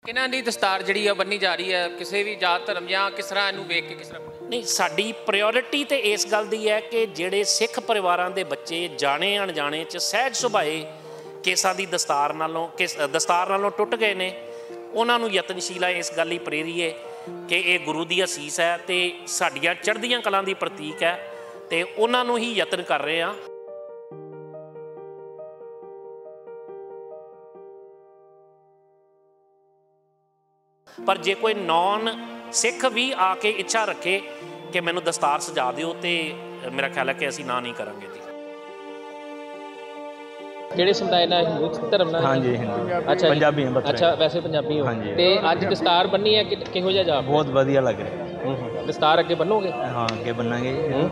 किन्हां दी दस्तार जिहड़ी आ बन्नी जा रही है किसी भी जात धर्म या किस तरह इहनूं वेख के किस तरह नहीं साडी प्रायोरिटी तो इस गल की है कि जिहड़े सिख परिवारां दे बच्चे जाने अणजाने च सहज सुभाए केसां दी दस्तार नालों टुट गए ने उन्हां नूं यतनशीला इस गल ही प्रेरीए कि ये गुरु की असीस है तो साडियां चढ़दियां कलां दी प्रतीक है तो उन्हां नूं ही यतन कर रहे हैं। पर जे कोई नॉन सिख भी आके इच्छा रखे कि मैनू दस्तार सजा दिओ तो मेरा ख्याल है कि असीं ना नहीं करांगे जी। किहड़े समुदाय नाल हिंदू धर्म नाल? हाँ जी हिंदू। अच्छा पंजाबी हैं बतरे। अच्छा वैसे पंजाबी हो? हाँ जी। ते अज दस्तार बन्नी है किहो जिहा जा? बहुत वधिया लग रहा है। दस्तार अगे बन्नोगे? हाँ अगे बन्नांगे।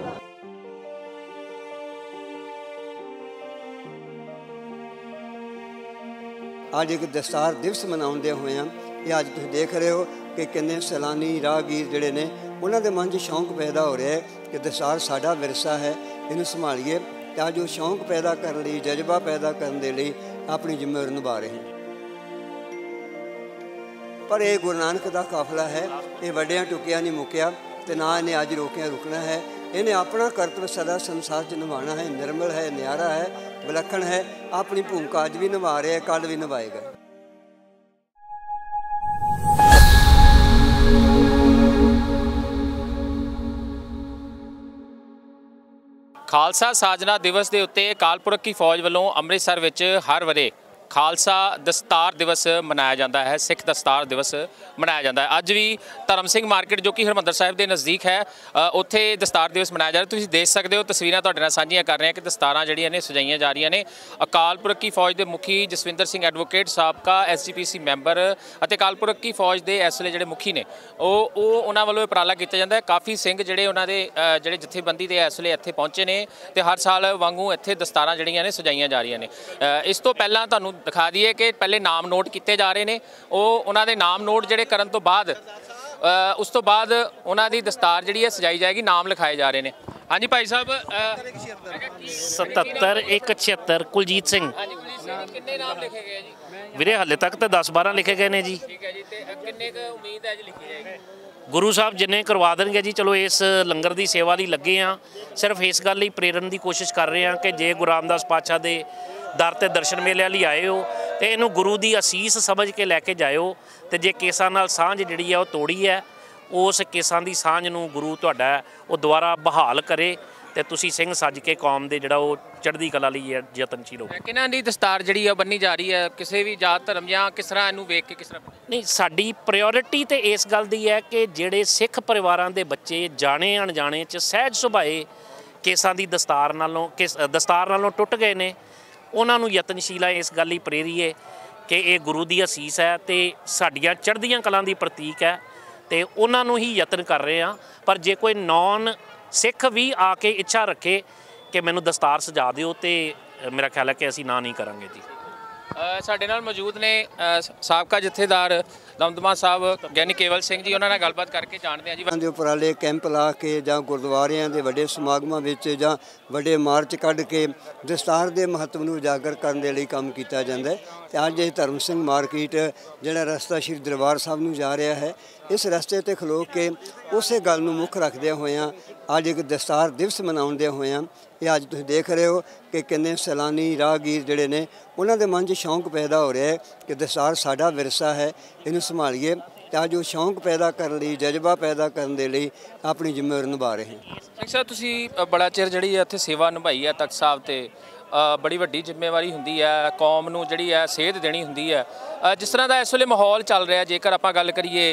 आज एक दस्तार दिवस मनाउंदे होए हैं ये अज तुसीं देख रहे हो कि किन्ने सैलानी राहगीर जिहड़े ने उन्हां दे मन 'च शौक पैदा हो रहा है कि दस्तार साडा विरसा है इहनूं संभालीए ते अज वो शौक पैदा करने लई जज्बा पैदा करने दे लई अपनी जिम्मेवारी निभा रहे हैं। पर यह गुरु नानक दा काफिला है ये वड्डियां टुकिया नहीं मुक्या ते ना इन्हें अज रोकिया रुकना है। इन्हें अपना कर्तव्य सदा संसार च निभाना है। निर्मल है, न्यारा है, विलक्षण है, अपनी भूमिका अज भी निभा रहे हैं, कल भी निभाएगा। खालसा साजना दिवस के उत्ते अकाल पुरख की फौज वालों अमृतसर विच हर वरे खालसा दस्तार दिवस मनाया जाता है, सिख दस्तार दिवस मनाया जाता है। अज भी धर्म सिंह मार्केट जो कि हरमंदर साहिब के नज़दीक है उत्थे दस्तार दिवस मनाया जा रहा है। तुसीं देख सकते हो तस्वीरां तुहाडे नाल साझीआं कर रहे हैं कि दस्तारां जिहड़ियां ने सजाईयां जा रही ने। अकाल पुरख की फौज के मुखी जसविंदर सिंह एडवोकेट साबका SGPC मैंबर अते अकाल पुरख की फौज के इस वेले जिहड़े मुखी ने उन्हां वल्लों उपराला किया जाता है। काफ़ी सिंह जिहड़े उन्हां दे जिहड़े जथेबंदी दे इस वेले इत्थे पहुंचे ने ते हर साल वांगू इत्थे दस्तारां जिहड़ियां ने सजाईयां जा रही ने। इस तो पहलां तुहानूं दिखा दिए कि पहले नाम नोट किए जा रहे हैं उन्होंने नाम नोट जोड़े करन तो बाद उस तो बाद उन्होंने दस्तार जी है सजाई जाएगी, नाम लिखाए जा रहे हैं। हाँ जी भाई साहब 77 176 कुलजीत सिंह कितने नाम लिखे गए जी? वीरे हाले तक तो 10-12 लिखे गए ने जी। ठीक है जी ते कितने उम्मीद है जी लिखी जाएगी? गुरु साहब जिन्हें करवा देंगे जी। चलो इस लंगर की सेवा लिए लगे हाँ, सिर्फ इस गल ही प्रेरण की कोशिश कर रहे हैं कि जे गुरु रामदास पातशाह के दर ते दर्शन मेले लिए आए हो तो इनू गुरु की असीस समझ के लैके जाओ तो जे केसां नाल सांझ जिहड़ी है वो तोड़ी है उस केसां की सांझ नूं गुरु तुहाडा वो दोबारा बहाल करे तो तुसीं सिंह सज के कौम दे जिहड़ा वो चढ़दी कला लई यतनशील हो। किन्हां दी दस्तार जिहड़ी है बन्नी जा रही है किसी भी जात धर्म या किस तरह इहनूं वेख के किस तरह? नहीं साडी प्रायोरिटी तो इस गल की है कि जिहड़े सिख परिवारां दे बच्चे जाने अणजाने च सहज सुभाए केसां दी दस्तार नालों टुट गए ने उन्हां नूं यतनशीला इस गल ही प्रेरीए कि ये गुरु की असीस है तो साडियां चढ़दियां कलां दी प्रतीक है तो उन्हां नूं ही यतन कर रहे हैं। पर जे कोई नॉन सिख भी आके इच्छा रखे कि मैनू दस्तार सजा दिओ तो मेरा ख्याल है कि असीं ना नहीं करांगे जी। साडे नाल मौजूद ने साबका जथेदार दमदमा साहब ज्ञानी केवल सिंह जी, उन्होंने गलबात करके जानते हैं जी। उपराले कैंप ला के जां गुरुद्वारियां दे वड्डे समागमां विच जां वड्डे मार्च कढ के दस्तार दे महत्व नूं उजागर करन दे लई काम कीता जांदा है। ते अज ये धर्म सिंह मार्केट जिहड़ा रस्ता श्री दरबार साहब नूं जा रहा है इस रस्ते ते खलो के उस गल नूं मुख रखदे होइआं अज एक दस्तार दिवस मनाउंदे होइआं ये अज तुसीं देख रहे हो कि किन्ने सैलानी राहगीर जिहड़े ने उन्हां दे मन 'च शौक पैदा हो रहा है कि दस्तार साडा विरसा है इहनूं संभालीए ते अज वो शौक पैदा करने लई जज्बा पैदा करने दे लई अपनी जिम्मेवारी निभा रहे हैं। सिंह साहब तुसीं बड़ा चिर जिहड़ी है इत्थे सेवा निभाई है तख्त साहब ते बड़ी वड्डी जिम्मेवारी हुंदी है कौम नूं जिहड़ी है सेध देनी हुंदी है। जिस तरह का इस वेले माहौल चल रहा है जेकर आपां गल करिए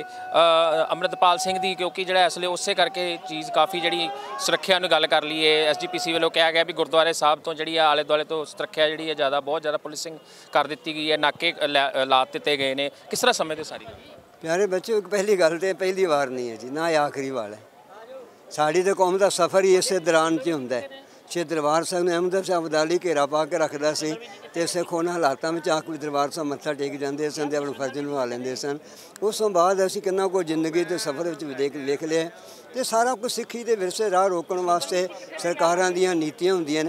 अमृतपाल सिंह दी क्योंकि जिहड़ा इस वेले उसे करके चीज़ काफ़ी जिहड़ी सुरक्षा नूं गल कर लीए SGPC वालों कहा गया भी गुरुद्वारे साहब तो जिहड़ी आले दुआले तो सुरक्षा जिहड़ी है ज़्यादा बहुत ज़्यादा पुलिसिंग कर दी गई है, नाके ला दिते गए ने, किस तरह समझते सारी? प्यारे बच्चों पहली गल तो पहली बार नहीं है जी, ना ये आखिरी वार है। साड़ी तो कौम का सफ़र ही इस दौरान च हुंदा है। श्री दरबार साहब ने अहमद शाह अब्दाली घेरा पा के रखता सी ते सिख उन्हां हालातां में आके दरबार साहब मत्था टेक जाते सन ते अपने फर्ज निभा लेंदे सन। उस तो बाद असीं किन्ना कुछ जिंदगी के सफ़र लिख लिया ते सारा कुछ सिक्खी ते विरसे राह रोकण वास्ते सरकारां दीयां नीतियां हुंदियां ने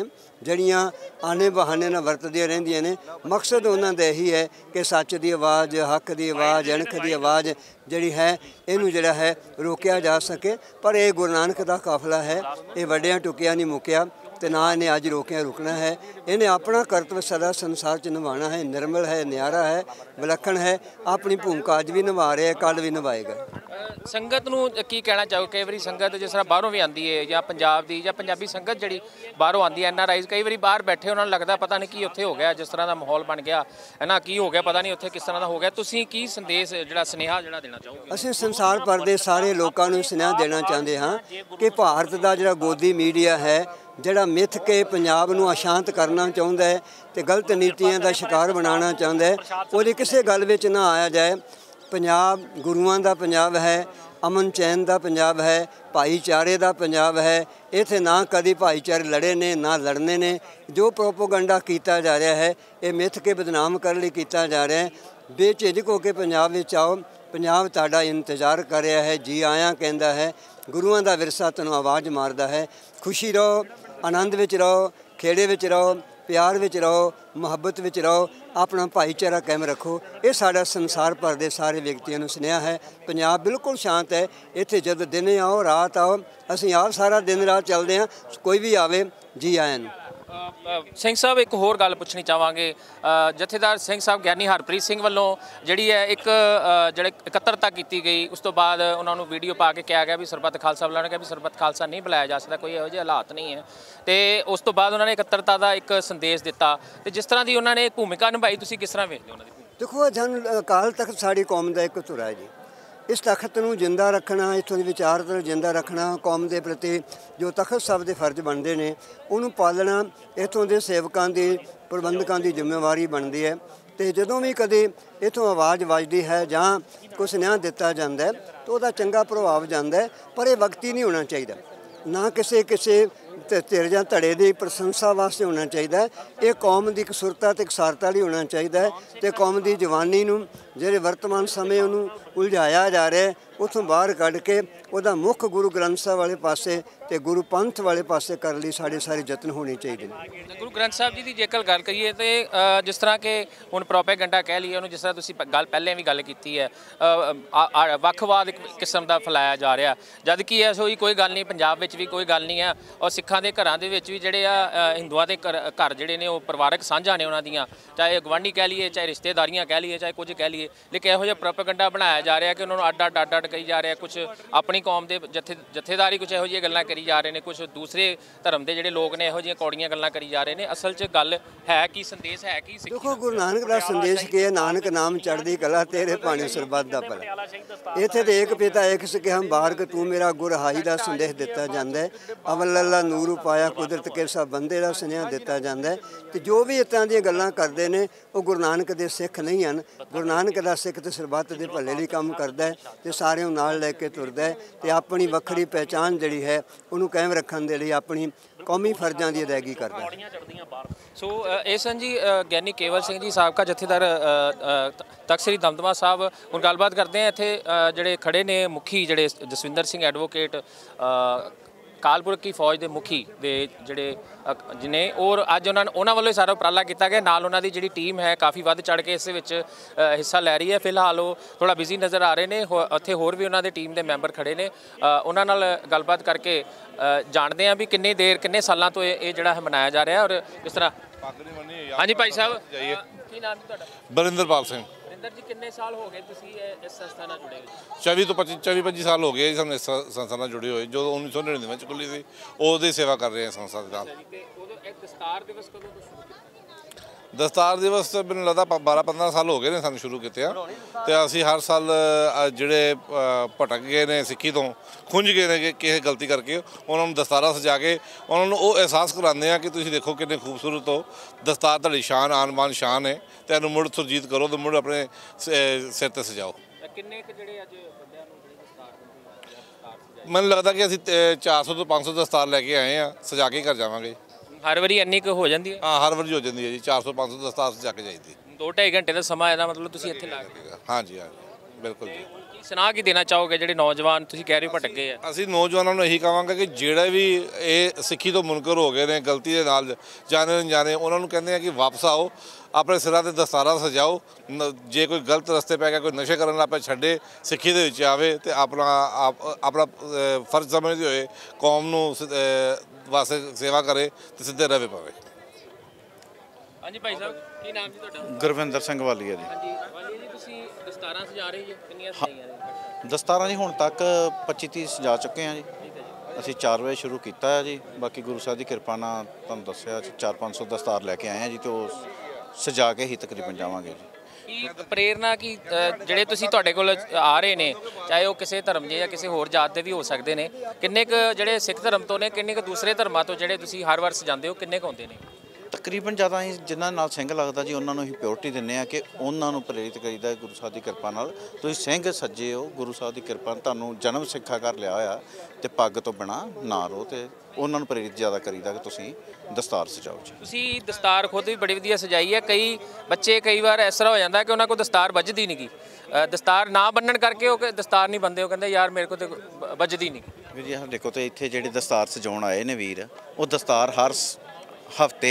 ਜਿਹੜੀਆਂ ਆਨੇ ਬਹਾਨੇ ਨਾਲ ਵਰਤਦੀਆਂ ਰਹਿੰਦੀਆਂ ਨੇ। ਮਕਸਦ ਉਹਨਾਂ ਦਾ ਇਹੀ ਹੈ ਕਿ ਸੱਚ ਦੀ ਆਵਾਜ਼, ਹੱਕ ਦੀ ਆਵਾਜ਼, ਅਣਖ ਦੀ ਆਵਾਜ਼ ਜਿਹੜੀ ਹੈ ਇਹਨੂੰ ਜਿਹੜਾ ਹੈ ਰੋਕਿਆ ਜਾ ਸਕੇ। ਪਰ ਇਹ ਗੁਰੂ ਨਾਨਕ ਦਾ ਕਾਫਲਾ ਹੈ, ਇਹ ਵੱਡਿਆਂ ਟੁਕਿਆ ਨਹੀਂ ਮੁੱਕਿਆ ਤੇ ਨਾ ਇਹਨੇ ਅੱਜ ਰੋਕਿਆ ਰੁਕਣਾ ਹੈ। ਇਹਨੇ ਆਪਣਾ ਕਰਤੱਵ ਸਦਾ ਸੰਸਾਰ 'ਚ ਨਿਭਾਉਣਾ ਹੈ। ਨਿਰਮਲ ਹੈ, ਨਿਆਰਾ ਹੈ, ਵਿਲੱਖਣ ਹੈ। ਆਪਣੀ ਭੂਮਿਕਾ ਅੱਜ ਵੀ ਨਿਭਾ ਰਿਹਾ, ਕੱਲ੍ਹ ਵੀ ਨਿਭਾਏਗਾ। ਸੰਗਤ ਨੂੰ ਕੀ ਕਹਿਣਾ ਚਾਹੋ? ਕਈ ਵਾਰੀ ਸੰਗਤ ਜਿਸ ਤਰ੍ਹਾਂ ਬਾਹਰੋਂ ਵੀ ਆਉਂਦੀ ਹੈ ਜਾਂ ਪੰਜਾਬ ਦੀ ਜਾਂ ਪੰਜਾਬੀ ਸੰਗਤ ਜਿਹੜੀ ਬਾਹਰੋਂ ਆਉਂਦੀ ਹੈ, NRIs ਕਈ ਵਾਰੀ ਬਾਹਰ ਬੈਠੇ ਉਹਨਾਂ ਨੂੰ ਲੱਗਦਾ ਪਤਾ ਨਹੀਂ ਕੀ ਉੱਥੇ ਹੋ ਗਿਆ, ਜਿਸ ਤਰ੍ਹਾਂ ਦਾ ਮਾਹੌਲ ਬਣ ਗਿਆ ਹੈ ਨਾ, ਕੀ ਹੋ ਗਿਆ ਪਤਾ ਨਹੀਂ ਉੱਥੇ ਕਿਸ ਤਰ੍ਹਾਂ ਦਾ ਹੋ ਗਿਆ। ਤੁਸੀਂ ਕੀ ਸੰਦੇਸ਼ ਜਿਹੜਾ ਸੁਨੇਹਾ ਜਿਹੜਾ ਦੇਣਾ ਚਾਹੋਗੇ? ਅਸੀਂ ਸੰਸਾਰ ਭਰ ਦੇ ਸਾਰੇ ਲੋਕਾਂ ਨੂੰ ਸੁਨੇਹਾ ਦੇਣਾ ਚਾਹੁੰਦੇ ਹਾਂ ਕਿ ਭਾਰਤ ਦਾ ਜਿਹੜਾ ਗੋਦੀ ਮੀਡੀਆ ਹੈ, ਜਿਹੜਾ ਮਿੱਥ ਕੇ ਪੰਜਾਬ ਨੂੰ ਅਸ਼ਾਂਤ ਕਰਨਾ ਚਾਹੁੰਦਾ ਹੈ ਤੇ ਗਲਤ ਨੀਤੀਆਂ ਦਾ ਸ਼ਿਕਾਰ ਬਣਾਉਣਾ ਚਾਹੁੰਦਾ ਹੈ, ਉਹਦੀ ਕਿਸੇ ਗੱਲ ਵਿੱਚ ਨਾ ਆਇਆ ਜਾਏ। ਪੰਜਾਬ ਗੁਰੂਆਂ ਦਾ ਪੰਜਾਬ ਹੈ, ਅਮਨ ਚੈਨ ਦਾ ਪੰਜਾਬ ਹੈ, ਭਾਈਚਾਰੇ ਦਾ ਪੰਜਾਬ ਹੈ। ਇੱਥੇ ਨਾ ਕਦੀ ਭਾਈਚਾਰੇ ਲੜੇ ਨੇ ਨਾ ਲੜਨੇ ਨੇ। ਜੋ ਪ੍ਰੋਪੋਗੰਡਾ ਕੀਤਾ ਜਾ ਰਿਹਾ ਹੈ ਇਹ ਮਿੱਥ ਕੇ ਬਦਨਾਮ ਕਰਨ ਲਈ ਕੀਤਾ ਜਾ ਰਿਹਾ ਹੈ। ਬੇਝਿਜਕ ਹੋ ਕੇ ਪੰਜਾਬ ਵਿੱਚ ਆਓ, ਪੰਜਾਬ ਤੁਹਾਡਾ ਇੰਤਜ਼ਾਰ ਕਰ ਰਿਹਾ ਹੈ, ਜੀ ਆਇਆਂ ਕਹਿੰਦਾ ਹੈ। ਗੁਰੂਆਂ ਦਾ ਵਿਰਸਾ ਤੁਹਾਨੂੰ ਆਵਾਜ਼ ਮਾਰਦਾ ਹੈ। ਖੁਸ਼ੀ ਰਹੋ, ਆਨੰਦ ਵਿੱਚ ਰਹੋ, ਖੇੜੇ ਵਿੱਚ ਰਹੋ, ਪਿਆਰ ਵਿੱਚ ਰਹੋ, ਮੁਹੱਬਤ ਵਿੱਚ ਰਹੋ, ਆਪਣਾ ਭਾਈਚਾਰਾ ਕਾਇਮ ਰੱਖੋ। ਇਹ ਸਾਡਾ ਸੰਸਾਰ ਭਰ ਦੇ ਸਾਰੇ ਵਿਅਕਤੀਆਂ ਨੂੰ ਸੁਨੇਹਾ ਹੈ। ਪੰਜਾਬ ਬਿਲਕੁਲ ਸ਼ਾਂਤ ਹੈ। ਇੱਥੇ ਜਦੋਂ ਦਿਨੇ ਆਓ ਰਾਤ ਆਓ, ਅਸੀਂ ਆਪ ਸਾਰਾ ਦਿਨ ਰਾਤ ਚੱਲਦੇ ਹਾਂ। ਕੋਈ ਵੀ ਆਵੇ, ਜੀ ਆਇਆਂ ਨੂੰ। ਸਿੰਘ ਸਾਹਿਬ ਇੱਕ ਹੋਰ ਗੱਲ ਪੁੱਛਣੀ ਚਾਹਾਂਗੇ। ਜਥੇਦਾਰ ਸਿੰਘ ਸਾਹਿਬ ਗਿਆਨੀ ਹਰਪ੍ਰੀਤ ਸਿੰਘ ਵੱਲੋਂ ਜਿਹੜੀ ਹੈ ਇੱਕ ਜਿਹੜੇ ਇਕੱਤਰਤਾ ਕੀਤੀ ਗਈ, ਉਸ ਤੋਂ ਬਾਅਦ ਉਹਨਾਂ ਨੂੰ ਵੀਡੀਓ ਪਾ ਕੇ ਕਿਹਾ ਗਿਆ ਵੀ ਸਰਬੱਤ ਖਾਲਸਾ ਵੱਲੋਂ ਨੇ ਕਿਹਾ ਵੀ ਸਰਬੱਤ ਖਾਲਸਾ ਨਹੀਂ ਬੁਲਾਇਆ ਜਾ ਸਕਦਾ, ਕੋਈ ਇਹੋ ਜਿਹੇ ਹਾਲਾਤ ਨਹੀਂ ਹੈ। ਤੇ ਉਸ ਤੋਂ ਬਾਅਦ ਉਹਨਾਂ ਨੇ ਇਕੱਤਰਤਾ ਦਾ ਇੱਕ ਸੰਦੇਸ਼ ਦਿੱਤਾ ਤੇ ਜਿਸ ਤਰ੍ਹਾਂ ਦੀ ਉਹਨਾਂ ਨੇ ਭੂਮਿਕਾ ਨਿਭਾਈ, ਤੁਸੀਂ ਕਿਸ ਤਰ੍ਹਾਂ ਵੇਖਦੇ ਹੋ ਉਹਨਾਂ ਦੀ? ਦੇਖੋ, ਜਨ ਅਕਾਲ ਤਖਤ ਸਾਡੀ ਕੌਮ ਦਾ ਇੱਕ ਧੁਰਾ ਹੈ ਜੀ। ਇਸ ਤਖਤ ਨੂੰ ਜਿੰਦਾ ਰੱਖਣਾ, ਇੱਥੋਂ ਦੀ ਵਿਚਾਰਧਾਰਾ ਜਿੰਦਾ ਰੱਖਣਾ, ਕੌਮ ਦੇ ਪ੍ਰਤੀ ਜੋ ਤਖਤ ਸਾਹਿਬ ਦੇ ਫਰਜ਼ ਬਣਦੇ ਨੇ ਉਹਨੂੰ ਪਾਲਣਾ ਇੱਥੋਂ ਦੇ ਸੇਵਕਾਂ ਦੀ, ਪ੍ਰਬੰਧਕਾਂ ਦੀ ਜ਼ਿੰਮੇਵਾਰੀ ਬਣਦੀ ਹੈ। ਤੇ ਜਦੋਂ ਵੀ ਕਦੇ ਇੱਥੋਂ ਆਵਾਜ਼ ਵੱਜਦੀ ਹੈ ਜਾਂ ਕੋਈ ਸੁਨੇਹਾ ਦਿੱਤਾ ਜਾਂਦਾ ਤਾਂ ਉਹਦਾ ਚੰਗਾ ਪ੍ਰਭਾਵ ਜਾਂਦਾ ਹੈ। ਪਰ ਇਹ ਵਕਤੀ ਨਹੀਂ ਹੋਣਾ ਚਾਹੀਦਾ, ਨਾ ਕਿਸੇ ਧਿਰ ਜਾਂ ਧੜੇ ਦੀ ਪ੍ਰਸ਼ੰਸਾ ਵਾਸਤੇ ਹੋਣਾ ਚਾਹੀਦਾ। ਇਹ ਕੌਮ ਦੀ ਇਕਸੁਰਤਾ ਤੇ ਇਕਸਾਰਤਾ ਲਈ ਹੋਣਾ ਚਾਹੀਦਾ ਹੈ। ਤੇ ਕੌਮ ਦੀ ਜਵਾਨੀ ਨੂੰ ਜਿਹੜੇ ਵਰਤਮਾਨ ਸਮੇਂ ਉਹਨੂੰ ਉਲਝਾਇਆ ਜਾ ਰਿਹਾ, ਉੱਥੋਂ ਬਾਹਰ ਕੱਢ ਕੇ ਉਹਦਾ ਮੁੱਖ ਗੁਰੂ ਗ੍ਰੰਥ ਸਾਹਿਬ ਵਾਲੇ ਪਾਸੇ ਤੇ ਗੁਰੂ ਪੰਥ ਵਾਲੇ ਪਾਸੇ ਕਰਨ ਲਈ ਸਾਡੇ ਸਾਰੇ ਯਤਨ ਹੋਣੇ ਚਾਹੀਦੇ ਨੇ। ਗੁਰੂ ਗ੍ਰੰਥ ਸਾਹਿਬ ਜੀ ਦੀ ਜੇਕਰ ਗੱਲ ਕਰੀਏ ਤੇ ਜਿਸ ਤਰ੍ਹਾਂ ਕਿ ਹੁਣ ਪ੍ਰੋਪੇਗੈਂਡਾ ਕਹਿ ਲਈਏ ਉਹਨੂੰ, ਜਿਸ ਤਰ੍ਹਾਂ ਤੁਸੀਂ ਗੱਲ ਪਹਿਲਾਂ ਵੀ ਗੱਲ ਕੀਤੀ ਹੈ, ਵੱਖਵਾਦ ਇੱਕ ਕਿਸਮ ਦਾ ਫੈਲਾਇਆ ਜਾ ਰਿਹਾ, ਜਦ ਕਿ ਐਸੋ ਹੀ ਕੋਈ ਗੱਲ ਨਹੀਂ। ਪੰਜਾਬ ਵਿੱਚ ਵੀ ਕੋਈ ਗੱਲ ਨਹੀਂ ਹੈ ਔਰ ਸਿੱਖਾਂ ਦੇ ਘਰਾਂ ਦੇ ਵਿੱਚ ਵੀ ਜਿਹੜੇ ਆ ਹਿੰਦੂਆਂ ਦੇ ਘਰ ਜਿਹੜੇ ਨੇ ਉਹ ਪਰਿਵਾਰਕ ਸਾਂਝਾਂ ਨੇ ਉਹਨਾਂ ਦੀਆਂ, ਚਾਹੇ ਗਵਾਂਢੀ ਕਹਿ ਲਈਏ, ਚਾਹੇ ਰਿਸ਼ਤੇਦਾਰੀਆਂ ਕਹਿ ਲਈਏ, ਚਾਹੇ ਕੁਝ ਕਹਿ ਲਈਏ। ਲੇਕਿਨ ਇਹੋ ਜਿਹਾ ਪ੍ਰੋਪੇਗੈਂਡਾ ਬਣਾਇਆ ਜਾ ਰਿਹਾ ਕਿ ਉਹਨਾਂ ਨੂੰ ਅੱਡ ਕਹੀ ਜਾ ਰਿਹਾ। ਕੁਝ ਆਪਣੀ ਕੌਮ ਦੇ ਜਥੇਦਾਰੀ ਕੁਝ ਇਹੋ ਜਿਹੀਆਂ ਗੱਲਾਂ ਕਰੀ ਜਾ ਰਹੇ ਨੇ, ਕੁਝ ਦੂਸਰੇ ਧਰਮ ਦੇ ਜਿਹੜੇ ਲੋਕ ਨੇ ਇਹੋ ਜਿਹੀਆਂ ਕੌੜੀਆਂ ਗੱਲਾਂ ਕਰੀ ਜਾ ਰਹੇ ਨੇ। ਅਸਲ 'ਚ ਗੱਲ ਹੈ ਕੀ, ਸੰਦੇਸ਼ ਹੈ ਕੀ? ਦੇਖੋ, ਗੁਰੂ ਨਾਨਕ ਦਾ ਸੰਦੇਸ਼ ਕੀ ਹੈ? ਨਾਨਕ ਨਾਮ ਚੜ੍ਹਦੀ ਕਲਾ, ਤੇਰੇ ਭਾਣੇ ਸਰਬੱਤ ਦਾ ਭਲਾ। ਇੱਥੇ ਤੇ ਏਕ ਪਿਤਾ ਏਕ ਸਿੱਖਿਆ ਬਾਰਕ ਤੂੰ ਮੇਰਾ ਗੁਰ ਹਾਈ ਦਾ ਸੰਦੇਸ਼ ਦਿੱਤਾ ਜਾਂਦਾ ਹੈ। ਅਵਲ ਅੱਲਾ ਨੂਰ ਪਾਇਆ ਕੁਦਰਤ ਕੇ ਸਭ ਬੰਦੇ ਦਾ ਸੁਨੇਹਾ ਦਿੱਤਾ ਜਾਂਦਾ ਹੈ। ਤੇ ਜੋ ਵੀ ਇੱਦਾਂ ਦੀਆਂ ਗੱਲਾਂ ਕਰਦੇ ਨੇ ਉਹ ਗੁਰੂ ਨਾਨਕ ਦੇ ਸਿੱਖ ਨਹੀਂ ਹਨ। ਗੁਰੂ ਨਾਨਕ ਦਾ ਸਿੱਖ ਤੇ ਸਰਬੱਤ ਦੇ ਭਲੇ ਲਈ ਕੰਮ ਕਰਦਾ ਹੈ ਤੇ ਸਾਰਿਆਂ ਨੂੰ ਨਾਲ ਲੈ ਕੇ ਤੁਰਦਾ ਹੈ ਤੇ ਆਪਣੀ ਵੱਖਰੀ ਪਹਿਚਾਣ ਜਿਹੜੀ ਹੈ ਉਹਨੂੰ ਕਾਇਮ ਰੱਖਣ ਦੇ ਲਈ ਆਪਣੀ ਕੌਮੀ ਫਰਜ਼ਾਂ ਦੀ ਅਦਾਇਗੀ ਕਰਦਾ ਹੈ। ਸੋ ਇਹ ਸਨ ਜੀ ਗਿਆਨੀ ਕੇਵਲ ਸਿੰਘ ਜੀ, ਸਾਬਕਾ ਜਥੇਦਾਰ ਤਖ਼ਤ ਸ੍ਰੀ ਦਮਦਮਾ ਸਾਹਿਬ। ਹੁਣ ਗੱਲਬਾਤ ਕਰਦੇ ਹਾਂ ਇੱਥੇ ਜਿਹੜੇ ਖੜੇ ਨੇ ਮੁਖੀ, ਜਿਹੜੇ ਜਸਵਿੰਦਰ ਸਿੰਘ ਐਡਵੋਕੇਟ, ਕਾਲਪੁਰਖ ਕੀ ਫੌਜ ਦੇ ਮੁਖੀ ਦੇ ਜਿਹੜੇ ਨੇ, ਔਰ ਅੱਜ ਉਹਨਾਂ ਵੱਲੋਂ ਸਾਰਾ ਉਪਰਾਲਾ ਕੀਤਾ ਗਿਆ। ਨਾਲ ਉਹਨਾਂ ਦੀ ਜਿਹੜੀ ਟੀਮ ਹੈ ਕਾਫੀ ਵੱਧ ਚੜ੍ਹ ਕੇ ਇਸ ਵਿੱਚ ਹਿੱਸਾ ਲੈ ਰਹੀ ਹੈ। ਫਿਲਹਾਲ ਉਹ ਥੋੜਾ ਬਿਜ਼ੀ ਨਜ਼ਰ ਆ ਰਹੇ ਨੇ। ਉੱਥੇ ਹੋਰ ਵੀ ਉਹਨਾਂ ਦੇ ਟੀਮ ਦੇ ਮੈਂਬਰ ਖੜੇ ਨੇ, ਉਹਨਾਂ ਨਾਲ ਗੱਲਬਾਤ ਕਰਕੇ ਜਾਣਦੇ ਹਾਂ ਵੀ ਕਿੰਨੀ ਦੇਰ, ਕਿੰਨੇ ਸਾਲਾਂ ਤੋਂ ਇਹ ਜਿਹੜਾ ਹੈ ਮਨਾਇਆ ਜਾ ਰਿਹਾ। ਔਰ ਇਸ ਤਰ੍ਹਾਂ ਹਾਂਜੀ ਭਾਈ ਸਾਹਿਬ, ਕੀ ਨਾਮ ਹੈ ਤੁਹਾਡਾ? ਬਰਿੰਦਰਪਾਲ ਸਿੰਘ। ਬਰਿੰਦਰ ਜੀ, ਕਿੰਨੇ ਸਾਲ ਹੋ ਗਏ ਤੁਸੀਂ ਇਸ ਸੰਸਥਾ ਨਾਲ ਜੁੜੇ ਹੋਏ? 24-25 ਸਾਲ ਹੋ ਗਏ ਜੀ ਸਾਨੂੰ ਇਸ ਸੰਸਥਾ ਨਾਲ ਜੁੜੇ ਹੋਏ। ਜਦੋਂ 1999 ਵਿੱਚ ਖੁੱਲ੍ਹੀ ਸੀ ਉਹਦੀ ਸੇਵਾ ਕਰ ਰਹੇ ਹਾਂ ਸੰਸਥਾ ਦੇ ਨਾਲ। ਉਦੋਂ ਇਹ ਦਸਤਾਰ ਦਿਵਸ ਕਦੋਂ ਤੋਂ ਸ਼ੁਰੂ ਕੀਤਾ? ਦਸਤਾਰ ਦਿਵਸ ਮੈਨੂੰ ਲੱਗਦਾ 12-15 ਸਾਲ ਹੋ ਗਏ ਨੇ ਸਾਨੂੰ ਸ਼ੁਰੂ ਕੀਤੇ ਆ। ਤੇ ਅਸੀਂ ਹਰ ਸਾਲ ਜਿਹੜੇ ਭਟਕ ਗਏ ਨੇ, ਸਿੱਖੀ ਤੋਂ ਖੁੰਝ ਗਏ ਨੇ ਕਿਸੇ ਗਲਤੀ ਕਰਕੇ, ਉਹਨਾਂ ਨੂੰ ਦਸਤਾਰਾਂ ਸਜਾ ਕੇ ਉਹਨਾਂ ਨੂੰ ਉਹ ਅਹਿਸਾਸ ਕਰਾਉਂਦੇ ਆ ਕਿ ਤੁਸੀਂ ਦੇਖੋ ਕਿੰਨੇ ਖੂਬਸੂਰਤ ਹੋ, ਦਸਤਾਰ ਤੁਹਾਡੀ ਸ਼ਾਨ, ਆਨ ਬਾਨ ਸ਼ਾਨ ਹੈ, ਤੇ ਇਹਨੂੰ ਮੁੜ ਸੁਰਜੀਤ ਕਰੋ ਤੇ ਮੁੜ ਆਪਣੇ ਸਿਰ 'ਤੇ ਸਜਾਓ। ਕਿੰਨੇ ਕੁ ਜਿਹੜੇ ਅੱਜ ਬੰਦਿਆਂ ਨੂੰ ਜਿਹੜੀ ਦਸਤਾਰ ਮੈਨੂੰ ਲੱਗਦਾ ਕਿ ਅਸੀਂ 400 ਤੋਂ 500 ਦਸਤਾਰ ਲੈ ਕੇ ਆਏ ਆ, ਸਜਾ ਕੇ ਘਰ ਜਾਵਾਂਗੇ। ਹਰ ਵਾਰੀ ਇੰਨੀ ਕੁ ਹੋ ਜਾਂਦੀ ਹੈ? ਹਾਂ, ਹਰ ਵਾਰੀ ਹੋ ਜਾਂਦੀ ਹੈ ਜੀ। 400-500 ਦਸਤਾਰ ਸਜਾ ਕੇ ਜਾਈਦੀ। 2-2.5 ਘੰਟੇ ਦਾ ਸਮਾਂ ਇਹਦਾ ਮਤਲਬ ਤੁਸੀਂ ਇੱਥੇ ਲਾ ਕੇ? ਹਾਂਜੀ, ਬਿਲਕੁਲ ਜੀ। ਕੀ ਸੁਣਾ ਕੀ ਦੇਣਾ ਚਾਹੋਗੇ ਜਿਹੜੇ ਨੌਜਵਾਨ ਤੁਸੀਂ ਕਹਿ ਰਹੇ ਹੋ ਭਟਕ ਗਏ ਆ? ਅਸੀਂ ਨੌਜਵਾਨਾਂ ਨੂੰ ਇਹੀ ਕਹਾਂਗੇ ਕਿ ਜਿਹੜੇ ਵੀ ਇਹ ਸਿੱਖੀ ਤੋਂ ਮੁਨਕਰ ਹੋ ਗਏ ਨੇ ਗਲਤੀ ਦੇ ਨਾਲ ਜਾਣੇ ਅਣਜਾਣੇ, ਉਹਨਾਂ ਨੂੰ ਕਹਿੰਦੇ ਆ ਕਿ ਵਾਪਸ ਆਓ, ਆਪਣੇ ਸਿਰਾਂ ਤੇ ਦਸਤਾਰਾਂ ਸਜਾਓ। ਜੇ ਕੋਈ ਗਲਤ ਰਸਤੇ ਪੈ ਗਿਆ, ਕੋਈ ਨਸ਼ੇ ਕਰਨ ਲੱਗ ਪਿਆ, ਛੱਡੇ, ਸਿੱਖੀ ਦੇ ਵਿੱਚ ਆਵੇ ਤੇ ਆਪਣਾ ਫਰਜ਼ ਸਮਝਦੇ ਹੋਏ ਕੌਮ ਨੂੰ ਵਾਸਤੇ ਸੇਵਾ ਕਰੇ ਤੇ ਸਿੱਧੇ ਰਾਹ ਪਵੇ। ਹਾਂਜੀ ਭਾਈ ਸਾਹਿਬ, ਕੀ ਨਾਮ ਜੀ ਤੁਹਾਡਾ? ਗੁਰਵਿੰਦਰ ਸਿੰਘ ਵਾਲੀਆ ਜੀ। ਹਾਂਜੀ ਵਾਲੀ ਜੀ, ਤੁਸੀਂ ਦਸਤਾਰਾਂ ਸਜਾ ਰਹੇ ਜੀ, ਕਿੰਨੀਆਂ ਸਜਾਈਆਂ ਨੇ? ਦਸਤਾਰਾਂ ਜੀ ਹੁਣ ਤੱਕ 25-30 ਸਜਾ ਚੁੱਕੇ ਹਾਂ ਜੀ। ਅਸੀਂ 4 ਵਜੇ ਸ਼ੁਰੂ ਕੀਤਾ ਹੈ ਜੀ। ਬਾਕੀ ਗੁਰੂ ਸਾਹਿਬ ਦੀ ਕਿਰਪਾ ਨਾਲ ਤੁਹਾਨੂੰ ਦੱਸਿਆ 400-500 ਦਸਤਾਰ ਲੈ ਕੇ ਆਏ ਹਾਂ ਜੀ, ਤੇ ਉਹ ਸਜਾ ਕੇ ਹੀ ਤਕਰੀਬਨ ਜਾਵਾਂਗੇ ਜੀ। ਕੀ ਪ੍ਰੇਰਨਾ ਕੀ ਜਿਹੜੇ ਤੁਸੀਂ ਤੁਹਾਡੇ ਕੋਲ ਆ ਰਹੇ ਨੇ, ਚਾਹੇ ਉਹ ਕਿਸੇ ਧਰਮ ਦੇ ਜਾਂ ਕਿਸੇ ਹੋਰ ਜਾਤ ਦੇ ਵੀ ਹੋ ਸਕਦੇ ਨੇ, ਕਿੰਨੇ ਕੁ ਜਿਹੜੇ ਸਿੱਖ ਧਰਮ ਤੋਂ ਨੇ, ਕਿੰਨੇ ਕੁ ਦੂਸਰੇ ਧਰਮਾਂ ਤੋਂ ਜਿਹੜੇ ਤੁਸੀਂ ਹਰ ਵਾਰ ਸਜਾਉਂਦੇ ਹੋ, ਕਿੰਨੇ ਕੁ ਹੁੰਦੇ ਨੇ? ਤਕਰੀਬਨ ਜ਼ਿਆਦਾ ਅਸੀਂ ਜਿਨ੍ਹਾਂ ਨਾਲ ਸਿੰਘ ਲੱਗਦਾ ਜੀ ਉਹਨਾਂ ਨੂੰ ਅਸੀਂ ਪਿਓਰਟੀ ਦਿੰਦੇ ਆ ਕਿ ਉਹਨਾਂ ਨੂੰ ਪ੍ਰੇਰਿਤ ਕਰੀਦਾ ਗੁਰੂ ਸਾਹਿਬ ਦੀ ਕਿਰਪਾ ਨਾਲ। ਤੁਸੀਂ ਸਿੰਘ ਸੱਜੇ ਹੋ, ਗੁਰੂ ਸਾਹਿਬ ਦੀ ਕਿਰਪਾ, ਤੁਹਾਨੂੰ ਜਨਮ ਸਿੱਖਾ ਕਰ ਲਿਆ ਹੋਇਆ ਤੇ ਪੱਗ ਤੋਂ ਬਿਨਾਂ ਨਾ ਰਹੋ, ਤੇ ਉਹਨਾਂ ਨੂੰ ਪ੍ਰੇਰਿਤ ਜ਼ਿਆਦਾ ਕਰੀਦਾ ਕਿ ਤੁਸੀਂ ਦਸਤਾਰ ਸਜਾਓ ਜੀ। ਤੁਸੀਂ ਦਸਤਾਰ ਖੁਦ ਵੀ ਬੜੀ ਵਧੀਆ ਸਜਾਈ ਹੈ। ਕਈ ਬੱਚੇ ਕਈ ਵਾਰ ਇਸ ਤਰ੍ਹਾਂ ਹੋ ਜਾਂਦਾ ਕਿ ਉਹਨਾਂ ਕੋਲ ਦਸਤਾਰ ਵੱਜਦੀ ਨਹੀਂ ਗੀ, ਦਸਤਾਰ ਨਾ ਬੰਨਣ ਕਰਕੇ ਉਹ ਦਸਤਾਰ ਨਹੀਂ ਬੰਨਦੇ, ਉਹ ਕਹਿੰਦੇ ਯਾਰ ਮੇਰੇ ਕੋਲ ਤੇ ਵੱਜਦੀ ਨਹੀਂ। ਵੀਰ ਜੀ ਦੇਖੋ, ਤੇ ਇੱਥੇ ਜਿਹੜੇ ਦਸਤਾਰ ਸਜਾਉਣ ਆਏ ਨੇ ਵੀਰ, ਉਹ ਦਸਤਾਰ ਹਰ ਹਫਤੇ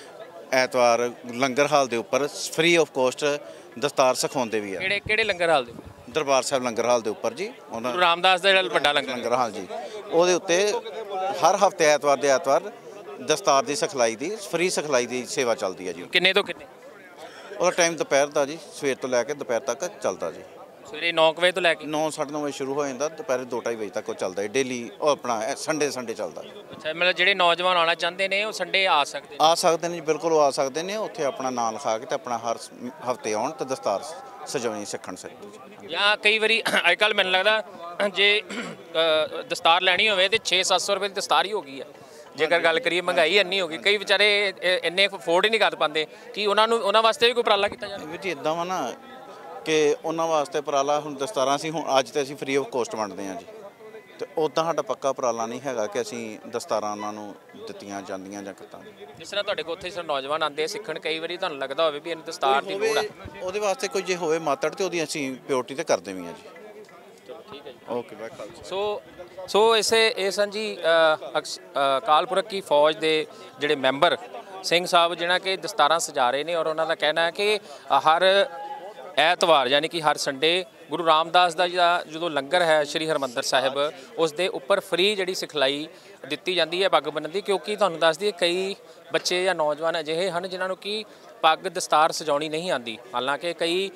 ਐਤਵਾਰ ਲੰਗਰ ਹਾਲ ਦੇ ਉੱਪਰ ਫ੍ਰੀ ਆਫ ਕੋਸਟ ਦਸਤਾਰ ਸਿਖਾਉਂਦੇ ਵੀ ਆ। ਕਿਹੜੇ ਲੰਗਰ ਹਾਲ ਦੇ? ਦਰਬਾਰ ਸਾਹਿਬ ਲੰਗਰ ਹਾਲ ਦੇ ਉੱਪਰ ਜੀ, ਉਹਨਾਂ ਗੁਰੂ ਰਾਮਦਾਸ ਦਾ ਜਿਹੜਾ ਵੱਡਾ ਲੰਗਰ ਹਾਲ ਜੀ, ਉਹਦੇ ਉੱਤੇ ਹਰ ਹਫਤੇ ਐਤਵਾਰ ਦੇ ਐਤਵਾਰ ਦਸਤਾਰ ਦੀ ਸਿਖਲਾਈ ਦੀ ਫ੍ਰੀ ਸਿਖਲਾਈ ਦੀ ਸੇਵਾ ਚੱਲਦੀ ਹੈ ਜੀ। ਕਿੰਨੇ ਤੋਂ ਕਿੰਨੇ? ਉਹਦਾ ਟਾਈਮ ਦੁਪਹਿਰ ਦਾ ਜੀ, ਸਵੇਰ ਤੋਂ ਲੈ ਕੇ ਦੁਪਹਿਰ ਤੱਕ ਚੱਲਦਾ ਜੀ। ਸਵੇਰੇ 9 ਵਜੇ ਤੋਂ ਲੈ ਕੇ 9-9:30 ਵਜੇ ਸ਼ੁਰੂ ਹੋ ਜਾਂਦਾ, ਦੁਪਹਿਰੇ 2-2:30 ਵਜੇ ਤੱਕ ਉਹ ਚੱਲਦਾ ਹੈ ਡੇਲੀ। ਉਹ ਆਪਣਾ ਸੰਡੇ ਚੱਲਦਾ। ਅੱਛਾ, ਮਤਲਬ ਜਿਹੜੇ ਨੌਜਵਾਨ ਆਉਣਾ ਚਾਹੁੰਦੇ ਨੇ ਉਹ ਸੰਡੇ ਆ ਸਕਦੇ ਨੇ ਜੀ, ਬਿਲਕੁਲ ਉਹ ਆ ਸਕਦੇ ਨੇ। ਉੱਥੇ ਆਪਣਾ ਨਾਂ ਲਿਖਾ ਕੇ ਤੇ ਆਪਣਾ ਹਰ ਹਫਤੇ ਆਉਣ ਤੇ ਦਸਤਾਰ ਸਜਾਉਣੀ ਸਿੱਖਣ ਸਕਦੇ। ਜਾਂ ਕਈ ਵਾਰੀ ਅੱਜ ਕੱਲ੍ਹ ਮੈਨੂੰ ਲੱਗਦਾ ਜੇ ਦਸਤਾਰ ਲੈਣੀ ਹੋਵੇ ਤੇ 600-700 ਰੁਪਏ ਦੀ ਦਸਤਾਰ ਹੀ ਹੋ ਗਈ ਹੈ। ਜੇਕਰ ਗੱਲ ਕਰੀਏ ਮਹਿੰਗਾਈ ਇੰਨੀ ਹੋ ਗਈ, ਕਈ ਵਿਚਾਰੇ ਇੰਨੇ ਅਫੋਰਡ ਹੀ ਨਹੀਂ ਕਰ ਪਾਉਂਦੇ। ਕਿ ਉਹਨਾਂ ਵਾਸਤੇ ਵੀ ਕੋਈ ਉਪਰਾਲਾ ਕੀਤਾ ਜਾਵੇ? ਵੀਰ ਜੀ ਇੱਦਾਂ ਵਾ ਨਾ ਕਿ ਉਹਨਾਂ ਵਾਸਤੇ ਉਪਰਾਲਾ, ਹੁਣ ਦਸਤਾਰਾਂ ਅਸੀਂ ਹੁਣ ਅੱਜ ਤੇ ਅਸੀਂ ਫ੍ਰੀ ਆਫ ਕੋਸਟ ਵੰਡਦੇ ਹਾਂ ਜੀ, ਤੇ ਉੱਦਾਂ ਸਾਡਾ ਪੱਕਾ ਉਪਰਾਲਾ ਨਹੀਂ ਹੈਗਾ ਕਿ ਅਸੀਂ ਦਸਤਾਰਾਂ ਉਹਨਾਂ ਨੂੰ ਦਿੱਤੀਆਂ ਜਾਂਦੀਆਂ ਜਾਂ ਕਿੱਦਾਂ। ਜਿਸ ਤਰ੍ਹਾਂ ਤੁਹਾਡੇ ਕੋਲ ਉੱਥੇ ਸਿਰ ਨੌਜਵਾਨ ਆਉਂਦੇ ਸਿੱਖਣ, ਕਈ ਵਾਰੀ ਤੁਹਾਨੂੰ ਲੱਗਦਾ ਹੋਵੇ ਵੀ ਇਹਨੂੰ ਦਸਤਾਰ ਦੀ ਲੋੜ ਹੈ, ਉਹਦੇ ਵਾਸਤੇ ਕੋਈ ਜੇ ਹੋਵੇ ਮਾਤੜ ਤੇ ਉਹਦੀ ਅਸੀਂ ਪਿਓਰਟੀ ਤੇ ਕਰਦੇ ਵੀ ਹਾਂ ਜੀ। ਚਲੋ ਠੀਕ ਹੈ ਜੀ, ਓਕੇ ਬਾਈ ਖਾਲਸਾ। ਸੋ ਇਹ ਸਨ ਜੀ ਅਕਾਲ ਪੁਰਖ ਕੀ ਫੌਜ ਦੇ ਜਿਹੜੇ ਮੈਂਬਰ ਸਿੰਘ ਸਾਹਿਬ, ਜਿਹੜਾ ਕਿ ਦਸਤਾਰਾਂ ਸਜਾ ਰਹੇ ਨੇ, ਔਰ ਉਹਨਾਂ ਦਾ ਕਹਿਣਾ ਹੈ ਕਿ ਹਰ ਐਤਵਾਰ ਯਾਨੀ ਕਿ ਹਰ ਸੰਡੇ ਗੁਰੂ ਰਾਮਦਾਸ ਦਾ ਜਦੋਂ ਲੰਗਰ ਹੈ ਸ਼੍ਰੀ ਹਰਿਮੰਦਰ ਸਾਹਿਬ, ਉਸ ਦੇ ਉੱਪਰ ਫ੍ਰੀ ਜਿਹੜੀ ਸਿਖਲਾਈ ਦਿੱਤੀ ਜਾਂਦੀ ਹੈ ਪੱਗ ਬੰਨ੍ਹਣ ਦੀ। ਕਿਉਂਕਿ ਤੁਹਾਨੂੰ ਦੱਸ ਦਈਏ ਕਈ ਬੱਚੇ ਜਾਂ ਨੌਜਵਾਨ ਅਜਿਹੇ ਹਨ ਜਿਨ੍ਹਾਂ ਨੂੰ ਕਿ ਪੱਗ ਦਸਤਾਰ ਸਜਾਉਣੀ ਨਹੀਂ ਆਉਂਦੀ। ਹਾਲਾਂਕਿ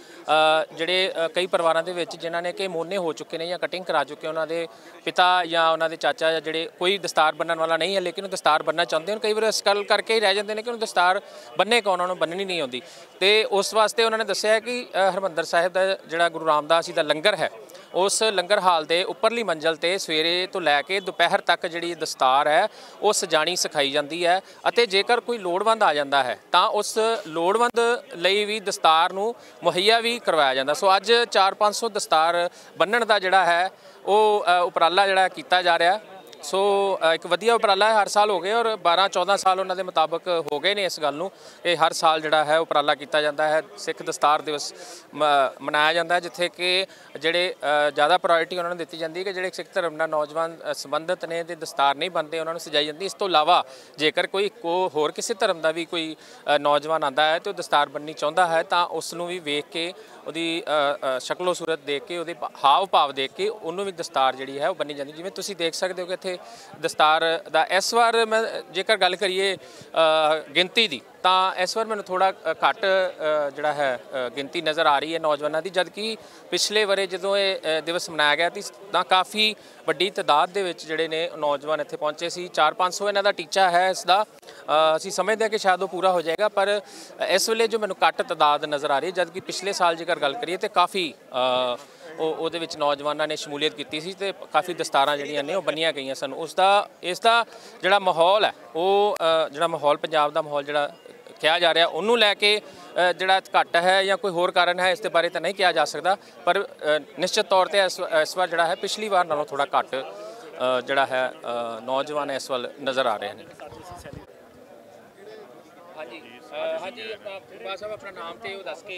ਕਈ ਪਰਿਵਾਰਾਂ ਦੇ ਵਿੱਚ ਜਿਨ੍ਹਾਂ ਨੇ ਕਿ ਮੋਨੇ ਹੋ ਚੁੱਕੇ ਨੇ ਜਾਂ ਕਟਿੰਗ ਕਰਾ ਚੁੱਕੇ, ਉਹਨਾਂ ਦੇ ਪਿਤਾ ਜਾਂ ਉਹਨਾਂ ਦੇ ਚਾਚਾ ਜਾਂ ਜਿਹੜੇ ਕੋਈ ਦਸਤਾਰ ਬੰਨਣ ਵਾਲਾ ਨਹੀਂ ਹੈ, ਲੇਕਿਨ ਉਹ ਦਸਤਾਰ ਬੰਨਣਾ ਚਾਹੁੰਦੇ ਹਨ। ਕਈ ਵਾਰ ਇਸ ਗੱਲ ਕਰਕੇ ਹੀ ਰਹਿ ਜਾਂਦੇ ਨੇ ਕਿ ਉਹਨੂੰ ਦਸਤਾਰ ਬੰਨੇ ਕੌਣ, ਉਹਨਾਂ ਨੂੰ ਬੰਨਣੀ ਨਹੀਂ ਆਉਂਦੀ। ਅਤੇ ਉਸ ਵਾਸਤੇ ਉਹਨਾਂ ਨੇ ਦੱਸਿਆ ਕਿ ਹਰਿਮੰਦਰ ਸਾਹਿਬ ਦਾ ਜਿਹੜਾ ਗੁਰੂ ਰਾਮਦਾਸ ਜੀ ਦਾ ਲੰਗਰ ਹੈ, ਉਸ ਲੰਗਰ ਹਾਲ ਦੇ ਉੱਪਰਲੀ ਮੰਜ਼ਲ 'ਤੇ ਸਵੇਰੇ ਤੋਂ ਲੈ ਕੇ ਦੁਪਹਿਰ ਤੱਕ ਜਿਹੜੀ ਦਸਤਾਰ ਹੈ ਉਹ ਸਜਾਣੀ ਸਿਖਾਈ ਜਾਂਦੀ ਹੈ। ਅਤੇ ਜੇਕਰ ਕੋਈ ਲੋੜਵੰਦ ਆ ਜਾਂਦਾ ਹੈ ਤਾਂ ਉਸ ਲੋੜਵੰਦ ਲਈ ਵੀ ਦਸਤਾਰ ਨੂੰ ਮੁਹੱਈਆ ਵੀ ਕਰਵਾਇਆ ਜਾਂਦਾ। ਸੋ ਅੱਜ 400-500 ਦਸਤਾਰ ਬੰਨਣ ਦਾ ਜਿਹੜਾ ਹੈ ਉਹ ਉਪਰਾਲਾ ਜਿਹੜਾ ਕੀਤਾ ਜਾ ਰਿਹਾ। ਸੋ ਇੱਕ ਵਧੀਆ ਉਪਰਾਲਾ ਹੈ, ਹਰ ਸਾਲ ਹੋ ਗਏ ਔਰ 12-14 ਸਾਲ ਉਹਨਾਂ ਦੇ ਮੁਤਾਬਕ ਹੋ ਗਏ ਨੇ ਇਸ ਗੱਲ ਨੂੰ। ਇਹ ਹਰ ਸਾਲ ਜਿਹੜਾ ਹੈ ਉਪਰਾਲਾ ਕੀਤਾ ਜਾਂਦਾ ਹੈ। ਸਿੱਖ ਦਸਤਾਰ ਦਿਵਸ ਮਨਾਇਆ ਜਾਂਦਾ ਹੈ, ਜਿੱਥੇ ਕਿ ਜਿਹੜੇ ਜ਼ਿਆਦਾ ਪ੍ਰਾਇੋਰਟੀ ਉਹਨਾਂ ਨੂੰ ਦਿੱਤੀ ਜਾਂਦੀ ਹੈ ਕਿ ਜਿਹੜੇ ਸਿੱਖ ਧਰਮ ਨਾਲ ਨੌਜਵਾਨ ਸੰਬੰਧਿਤ ਨੇ ਤੇ ਦਸਤਾਰ ਨਹੀਂ ਬੰਨ੍ਹਦੇ, ਉਹਨਾਂ ਨੂੰ ਸਜਾਈ ਜਾਂਦੀ। ਇਸ ਤੋਂ ਇਲਾਵਾ ਜੇਕਰ ਕੋਈ ਹੋਰ ਕਿਸੇ ਧਰਮ ਦਾ ਵੀ ਕੋਈ ਨੌਜਵਾਨ ਆਉਂਦਾ ਹੈ ਤੇ ਉਹ ਦਸਤਾਰ ਬੰਨ੍ਹਣੀ ਚਾਹੁੰਦਾ ਹੈ ਤਾਂ ਉਸ ਨੂੰ ਵੀ ਵੇਖ ਕੇ, ਉਹਦੀ ਸ਼ਕਲੋ ਸੂਰਤ ਦੇਖ ਕੇ, ਉਹਦੇ ਹਾਵ ਭਾਵ ਦੇਖ ਕੇ ਉਹਨੂੰ ਵੀ ਦਸਤਾਰ ਜਿਹੜੀ ਹੈ ਉਹ ਬੰਨ੍ਹੀ ਜਾਂਦੀ। ਜਿਵੇਂ ਤੁਸੀਂ ਦੇਖ ਸਕਦੇ ਹੋ ਕਿ ਇੱਥੇ ਦਸਤਾਰ ਦਾ ਇਸ ਵਾਰ ਮੈਂ ਜੇਕਰ ਗੱਲ ਕਰੀਏ ਗਿਣਤੀ ਦੀ, ਤਾਂ ਇਸ ਵਾਰ ਮੈਨੂੰ ਥੋੜ੍ਹਾ ਘੱਟ ਜਿਹੜਾ ਹੈ ਗਿਣਤੀ ਨਜ਼ਰ ਆ ਰਹੀ ਹੈ ਨੌਜਵਾਨਾਂ ਦੀ, ਜਦਕਿ ਪਿਛਲੇ ਵਰੇ ਜਦੋਂ ਇਹ ਦਿਵਸ ਮਨਾਇਆ ਗਿਆ ਤਾਂ ਕਾਫੀ ਵੱਡੀ ਤਾਦਾਦ ਦੇ ਵਿੱਚ ਜਿਹੜੇ ਨੇ ਨੌਜਵਾਨ ਇੱਥੇ ਪਹੁੰਚੇ ਸੀ। 400-500 ਇਹਨਾਂ ਦਾ ਟੀਚਾ ਹੈ ਇਸ ਦਾ। ਅਸੀਂ ਸਮਝਦੇ ਹਾਂ ਕਿ ਸ਼ਾਇਦ ਉਹ ਪੂਰਾ ਹੋ ਜਾਏਗਾ, ਪਰ ਇਸ ਵੇਲੇ ਜੋ ਮੈਨੂੰ ਘੱਟ ਤਾਦਾਦ ਨਜ਼ਰ ਆ ਰਹੀ ਹੈ, ਜਦਕਿ ਪਿਛਲੇ ਸਾਲ ਜੇਕਰ ਗੱਲ ਕਰੀਏ ਤਾਂ ਕਾਫੀ ਉਹਦੇ ਵਿੱਚ ਨੌਜਵਾਨਾਂ ਨੇ ਸ਼ਮੂਲੀਅਤ ਕੀਤੀ ਸੀ ਤੇ ਕਾਫੀ ਦਸਤਾਰਾਂ ਜਿਹੜੀਆਂ ਨੇ ਉਹ ਬੰਨੀਆਂ ਗਈਆਂ ਸਨ। ਇਸ ਦਾ ਜਿਹੜਾ ਮਾਹੌਲ ਹੈ, ਉਹ ਜਿਹੜਾ ਮਾਹੌਲ ਪੰਜਾਬ ਦਾ ਮਾਹੌਲ ਜਿਹੜਾ ਕਿਹਾ ਜਾ ਰਿਹਾ, ਉਹਨੂੰ ਲੈ ਕੇ ਜਿਹੜਾ ਘੱਟ ਹੈ ਜਾਂ ਕੋਈ ਹੋਰ ਕਾਰਨ ਹੈ, ਇਸ ਦੇ ਬਾਰੇ ਤਾਂ ਨਹੀਂ ਕਿਹਾ ਜਾ ਸਕਦਾ, ਪਰ ਨਿਸ਼ਚਿਤ ਤੌਰ 'ਤੇ ਇਸ ਵਾਰ ਜਿਹੜਾ ਹੈ ਪਿਛਲੀ ਵਾਰ ਨਾਲੋਂ ਥੋੜ੍ਹਾ ਘੱਟ ਜਿਹੜਾ ਹੈ ਨੌਜਵਾਨ ਇਸ ਵੱਲ ਨਜ਼ਰ ਆ ਰਹੇ ਨੇ। ਹਾਂਜੀ ਹਾਂਜੀ ਬਾਬਾ ਸਾਹਿਬ ਆਪਣਾ ਨਾਮ ਤੇ ਉਹ ਦੱਸ ਕੇ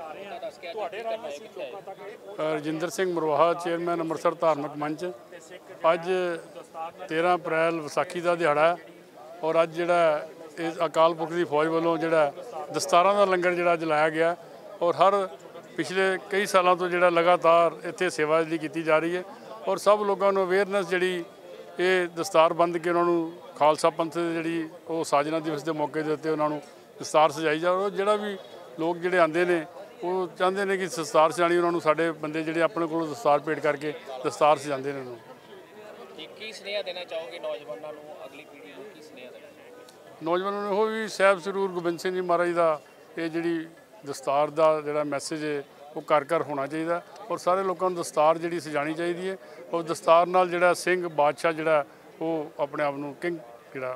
ਰਜਿੰਦਰ ਸਿੰਘ ਮਰਵਾਹਾ, ਚੇਅਰਮੈਨ ਅੰਮ੍ਰਿਤਸਰ ਧਾਰਮਿਕ ਮੰਚ। ਅੱਜ 13 ਅਪ੍ਰੈਲ ਵਿਸਾਖੀ ਦਾ ਦਿਹਾੜਾ ਔਰ ਅੱਜ ਜਿਹੜਾ ਇਹ ਅਕਾਲ ਪੁਰਖ ਦੀ ਫੌਜ ਵੱਲੋਂ ਜਿਹੜਾ ਦਸਤਾਰਾਂ ਦਾ ਲੰਗਰ ਜਿਹੜਾ ਅੱਜ ਲਾਇਆ ਗਿਆ ਔਰ ਹਰ ਪਿਛਲੇ ਕਈ ਸਾਲਾਂ ਤੋਂ ਜਿਹੜਾ ਲਗਾਤਾਰ ਇੱਥੇ ਸੇਵਾ ਜਿਹੜੀ ਕੀਤੀ ਜਾ ਰਹੀ ਹੈ ਔਰ ਸਭ ਲੋਕਾਂ ਨੂੰ ਅਵੇਅਰਨੈਸ ਜਿਹੜੀ ਇਹ ਦਸਤਾਰ ਬੰਨ੍ਹ ਕੇ ਉਹਨਾਂ ਨੂੰ ਖਾਲਸਾ ਪੰਥ ਦੀ ਜਿਹੜੀ ਉਹ ਸਾਜਨਾ ਦਿਵਸ ਦੇ ਮੌਕੇ ਦੇ ਉੱਤੇ ਉਹਨਾਂ ਨੂੰ ਦਸਤਾਰ ਸਜਾਈ ਜਾ ਔਰ ਜਿਹੜਾ ਵੀ ਲੋਕ ਜਿਹੜੇ ਆਉਂਦੇ ਨੇ ਉਹ ਚਾਹੁੰਦੇ ਨੇ ਕਿ ਦਸਤਾਰ ਸਜਾਣੀ, ਉਹਨਾਂ ਨੂੰ ਸਾਡੇ ਬੰਦੇ ਜਿਹੜੇ ਆਪਣੇ ਕੋਲੋਂ ਦਸਤਾਰ ਭੇਟ ਕਰਕੇ ਦਸਤਾਰ ਸਜਾਉਂਦੇ ਨੇ। ਕੀ ਸੁਨੇਹਾ ਦੇਣਾ ਚਾਹੋਗੇ ਨੌਜਵਾਨਾਂ ਨੂੰ, ਅਗਲੀ ਪੀੜ੍ਹੀ ਨੂੰ ਕੀ ਸੁਨੇਹਾ ਦੇਣਾ? ਨੌਜਵਾਨਾਂ ਨੂੰ ਇਹੋ ਵੀ ਸਾਹਿਬ ਸਰੂਰ ਗੋਬਿੰਦ ਸਿੰਘ ਜੀ ਮਹਾਰਾਜ ਦਾ ਇਹ ਜਿਹੜੀ ਦਸਤਾਰ ਦਾ ਜਿਹੜਾ ਮੈਸੇਜ ਹੈ ਉਹ ਘਰ ਘਰ ਹੋਣਾ ਚਾਹੀਦਾ ਔਰ ਸਾਰੇ ਲੋਕਾਂ ਨੂੰ ਦਸਤਾਰ ਜਿਹੜੀ ਸਜਾਣੀ ਚਾਹੀਦੀ ਹੈ ਔਰ ਦਸਤਾਰ ਨਾਲ ਜਿਹੜਾ ਸਿੰਘ ਬਾਦਸ਼ਾਹ ਜਿਹੜਾ ਉਹ ਆਪਣੇ ਆਪ ਨੂੰ ਕਿੰਗ ਜਿਹੜਾ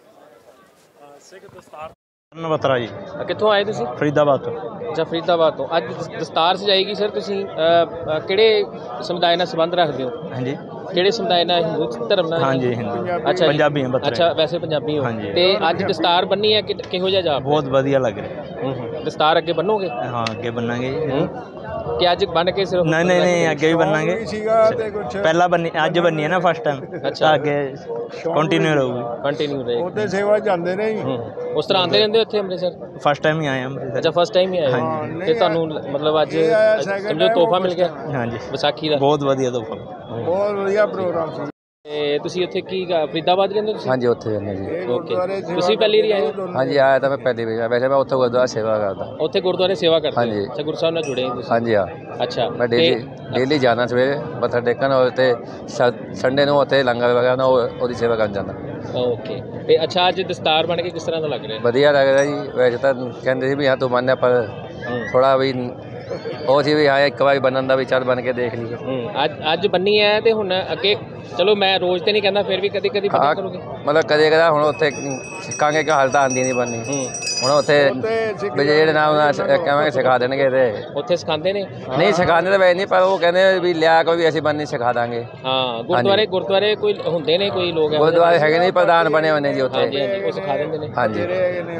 ਸਿੱਖ ਦਸਤਾਰ ਬਤਰਾ ਜੀ। ਕਿੱਥੋਂ ਆਏ ਤੁਸੀਂ? ਫਰੀਦਾਬਾਦ ਤੋਂ। ਅੱਛਾ, ਫਰੀਦਾਬਾਦ ਤੋਂ। ਅੱਜ ਦਸਤਾਰ ਸਜਾਏਗੀ ਸਰ, ਤੁਸੀਂ ਕਿਹੜੇ ਸਮੁਦਾਇ ਨਾਲ ਸੰਬੰਧ ਰੱਖਦੇ ਹੋ? ਹਾਂਜੀ। ਕਿਹੜੇ ਸਮੁਦਾਇ ਨਾਲ? ਹਿੰਦੂ ਧਰਮ ਨਾਲ? ਹਾਂਜੀ, ਹਿੰਦੂ। ਅੱਛਾ, ਪੰਜਾਬੀ ਹਾਂ। ਅੱਛਾ, ਵੈਸੇ ਪੰਜਾਬੀ ਹੋ। ਤੇ ਅੱਜ ਦਸਤਾਰ ਬੰਨੀ ਹੈ, ਕਿਹੋ ਜਿਹਾ ਜਾ? ਬਹੁਤ ਵਧੀਆ ਲੱਗ ਰਿਹਾ। ਦਸਤਾਰ ਅੱਗੇ ਬੰਨੋਗੇ? ਹਾਂ, ਅੱਗੇ ਬੰਨਾਂਗੇ ਜੀ। ਕਿ ਅੱਜ ਬੰਨ ਕੇ ਸਿਰਫ? ਨਹੀਂ, ਅੱਗੇ ਵੀ ਬੰਨਾਂਗੇ। ਪਹਿਲਾਂ ਬੰਨੀ, ਅੱਜ ਬੰਨੀ ਹੈ ਨਾ ਫਸਟ ਟਾਈਮ। ਅੱਛਾ, ਅੱਗੇ ਕੰਟੀਨਿਊ ਰਹੇਗੀ। ਉਹਦੇ ਸੇਵਾ ਜਾਂਦੇ ਨੇ ਜੀ। ਉਸ ਤਰ੍ਹਾਂ ਆਉਂਦੇ ਰਹਿੰਦੇ ਉੱਥੇ ਅੰਮ੍ਰਿਤਸਰ? ਫਸਟ ਟਾਈਮ ਹੀ ਆਏ ਅੰਮ੍ਰਿਤਸਰ। ਅੱਛਾ, ਫਸਟ ਟਾਈਮ ਹੀ ਆਏ। ਤੇ ਤੁਹਾਨੂੰ ਮਤਲਬ ਅੱਜ ਸਮਝੋ ਤੋਹਫਾ ਮਿਲ ਗਿਆ? ਹਾਂਜੀ, ਵਿਸਾਖੀ ਦਾ। ਬਹੁਤ ਵਧੀਆ ਤੋਹਫਾ। ਬਹੁਤ ਵਧੀਆ ਪ੍ਰੋਗਰਾਮ ਸੀ। ਤੇ ਤੁਸੀਂ ਉੱਥੇ ਕੀ ਫਰੀਦਾਬਾਦ ਕਹਿੰਦੇ ਤੁਸੀਂ? ਹਾਂਜੀ, ਉੱਥੇ ਜਾਂਦੇ ਜੀ। ਓਕੇ, ਤੁਸੀਂ ਪਹਿਲੀ ਵਾਰੀ ਆਏ ਹੋ? ਹਾਂਜੀ, ਆਇਆ ਤਾਂ ਮੈਂ ਪਹਿਲੀ ਵਾਰ। ਵੈਸੇ ਮੈਂ ਉੱਥੇ ਗੁਰਦੁਆਰਾ ਸੇਵਾ ਕਰਦਾ। ਉੱਥੇ ਗੁਰਦੁਆਰੇ ਸੇਵਾ ਕਰਦੇ? ਹਾਂਜੀ। ਅੱਛਾ, ਗੁਰੂ ਸਾਹਿਬ ਨਾਲ ਜੁੜੇ ਤੁਸੀਂ? ਹਾਂਜੀ ਹਾਂ। ਅੱਛਾ, ਮੈਂ ਡੇਲੀ ਜਾਣਾ ਸਵੇਰੇ ਮੱਥਾ ਟੇਕਣ ਔਰ ਤੇ ਸੰਡੇ ਨੂੰ ਉੱਥੇ ਲੰਗਰ ਵਗੈਰਾ ਨਾ ਉਹਦੀ ਸੇਵਾ ਕਰਨ ਜਾਂਦਾ। ਓਕੇ। ਤੇ ਅੱਛਾ, ਅੱਜ ਦਸਤਾਰ ਬਣ ਕੇ ਕਿਸ ਤਰ੍ਹਾਂ ਦਾ ਲੱਗ ਰਿਹਾ? ਵਧੀਆ ਲੱਗ ਰਿਹਾ ਜੀ। ਵੈਸੇ ਤਾਂ ਕਹਿੰਦੇ ਸੀ ਵੀ ਹਾਂ ਤੂੰ ਮੰਨਿਆ, ਪਰ ਥੋੜਾ ਵੀ ਉਹ ਸੀ ਵੀ ਹਾਂ ਇੱਕ ਵਾਰੀ ਬਣਨ ਦਾ ਵੀ ਚੱਲ ਬਣ ਕੇ ਦੇਖ ਲਈਏ। ਅੱਜ ਬੰਨੀ ਹੈ ਤੇ ਹੁਣ ਅੱਗੇ ਚਲੋ ਮੈਂ ਰੋਜ਼ ਤੇ ਨਹੀਂ ਕਹਿੰਦਾ, ਫਿਰ ਵੀ ਕਦੀ ਕਦੀ ਬੰਨਿਆ ਕਰੋਗੇ? ਮਤਲਬ ਕਦੇ ਕਦਾ ਹੁਣ ਉੱਥੇ ਸਿੱਖਾਂਗੇ ਕਿ ਹਾਲ ਤਾਂ ਆਉਂਦੀ ਨਹੀਂ ਬਣਨੀ। ਹੁਣ ਉੱਥੇ ਵੀ ਜਿਹੜੇ ਨਾਮ ਕਹਾਂਗੇ ਸਿਖਾ ਦੇਣਗੇ। ਤੇ ਉੱਥੇ ਸਿਖਾਉਂਦੇ ਨੇ? ਨਹੀਂ ਸਿਖਾਉਂਦੇ ਤਾਂ ਵੈਸੇ ਨਹੀਂ, ਪਰ ਉਹ ਕਹਿੰਦੇ ਵੀ ਲਿਆ ਕੋਈ ਵੀ ਅਸੀਂ ਬੰਨੀ ਸਿਖਾ ਦਾਂਗੇ। ਹਾਂ, ਗੁਰਦੁਆਰੇ ਕੋਈ ਹੁੰਦੇ ਨੇ, ਕੋਈ ਲੋਕ ਗੁਰਦੁਆਰੇ ਹੈਗੇ ਨੇ ਪ੍ਰਧਾਨ ਬਣੇ ਹੋਏ ਨੇ ਜੀ ਉੱਥੇ। ਹਾਂਜੀ, ਉਹ ਸਿਖਾ ਦਿੰਦੇ ਨੇ। ਹਾਂਜੀ।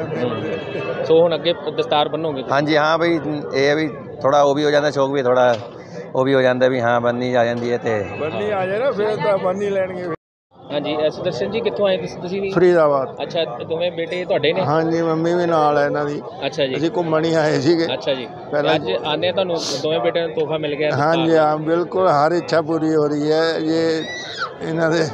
ਸੋ ਹੁਣ ਅੱਗੇ ਦਸਤਾਰ ਬੰਨੋਗੇ? ਹਾਂਜੀ ਹਾਂ, ਬਈ ਇਹ ਵੀ ਥੋੜਾ ਉਹ ਵੀ ਹੋ ਜਾਂਦਾ, ਸ਼ੌਕ ਵੀ ਥੋੜਾ ਉਹ ਵੀ ਹੋ ਜਾਂਦਾ ਵੀ ਹਾਂ ਬੰਨੀ ਆ ਜਾਂਦੀ ਹੈ। ਤੇ ਬੰਨੀ ਆ ਜਾਏ ਨਾ ਫਿਰ ਤਾਂ ਬੰਨੀ ਲੈਣਗੇ। ਹਾਂਜੀ, ਸੁਦਰਸ਼ਨ ਜੀ ਕਿੱਥੋਂ ਆਏ ਤੁਸੀਂ ਵੀ? ਫਰੀਦਾਬਾਦ। ਅੱਛਾ, ਦੋਵੇਂ ਬੇਟੇ ਤੁਹਾਡੇ ਨੇ? ਹਾਂਜੀ, ਮੰਮੀ ਵੀ ਨਾਲ ਹੈ ਇਹਨਾਂ ਦੀ। ਅੱਛਾ ਜੀ। ਅਸੀਂ ਘੁੰਮਣ ਹੀ ਆਏ ਸੀਗੇ। ਅੱਛਾ ਜੀ। ਅੱਜ ਆਨੇ ਤੁਹਾਨੂੰ ਦੋਵੇਂ ਬੇਟਿਆਂ ਨੂੰ ਤੋਹਫਾ ਮਿਲ ਗਿਆ? ਹਾਂਜੀ ਹਾਂ, ਬਿਲਕੁਲ ਹਰ ਇੱਛਾ ਪੂਰੀ ਹੋ ਰਹੀ ਹੈ। ਇਹ ਇਹਨਾਂ ਦੇ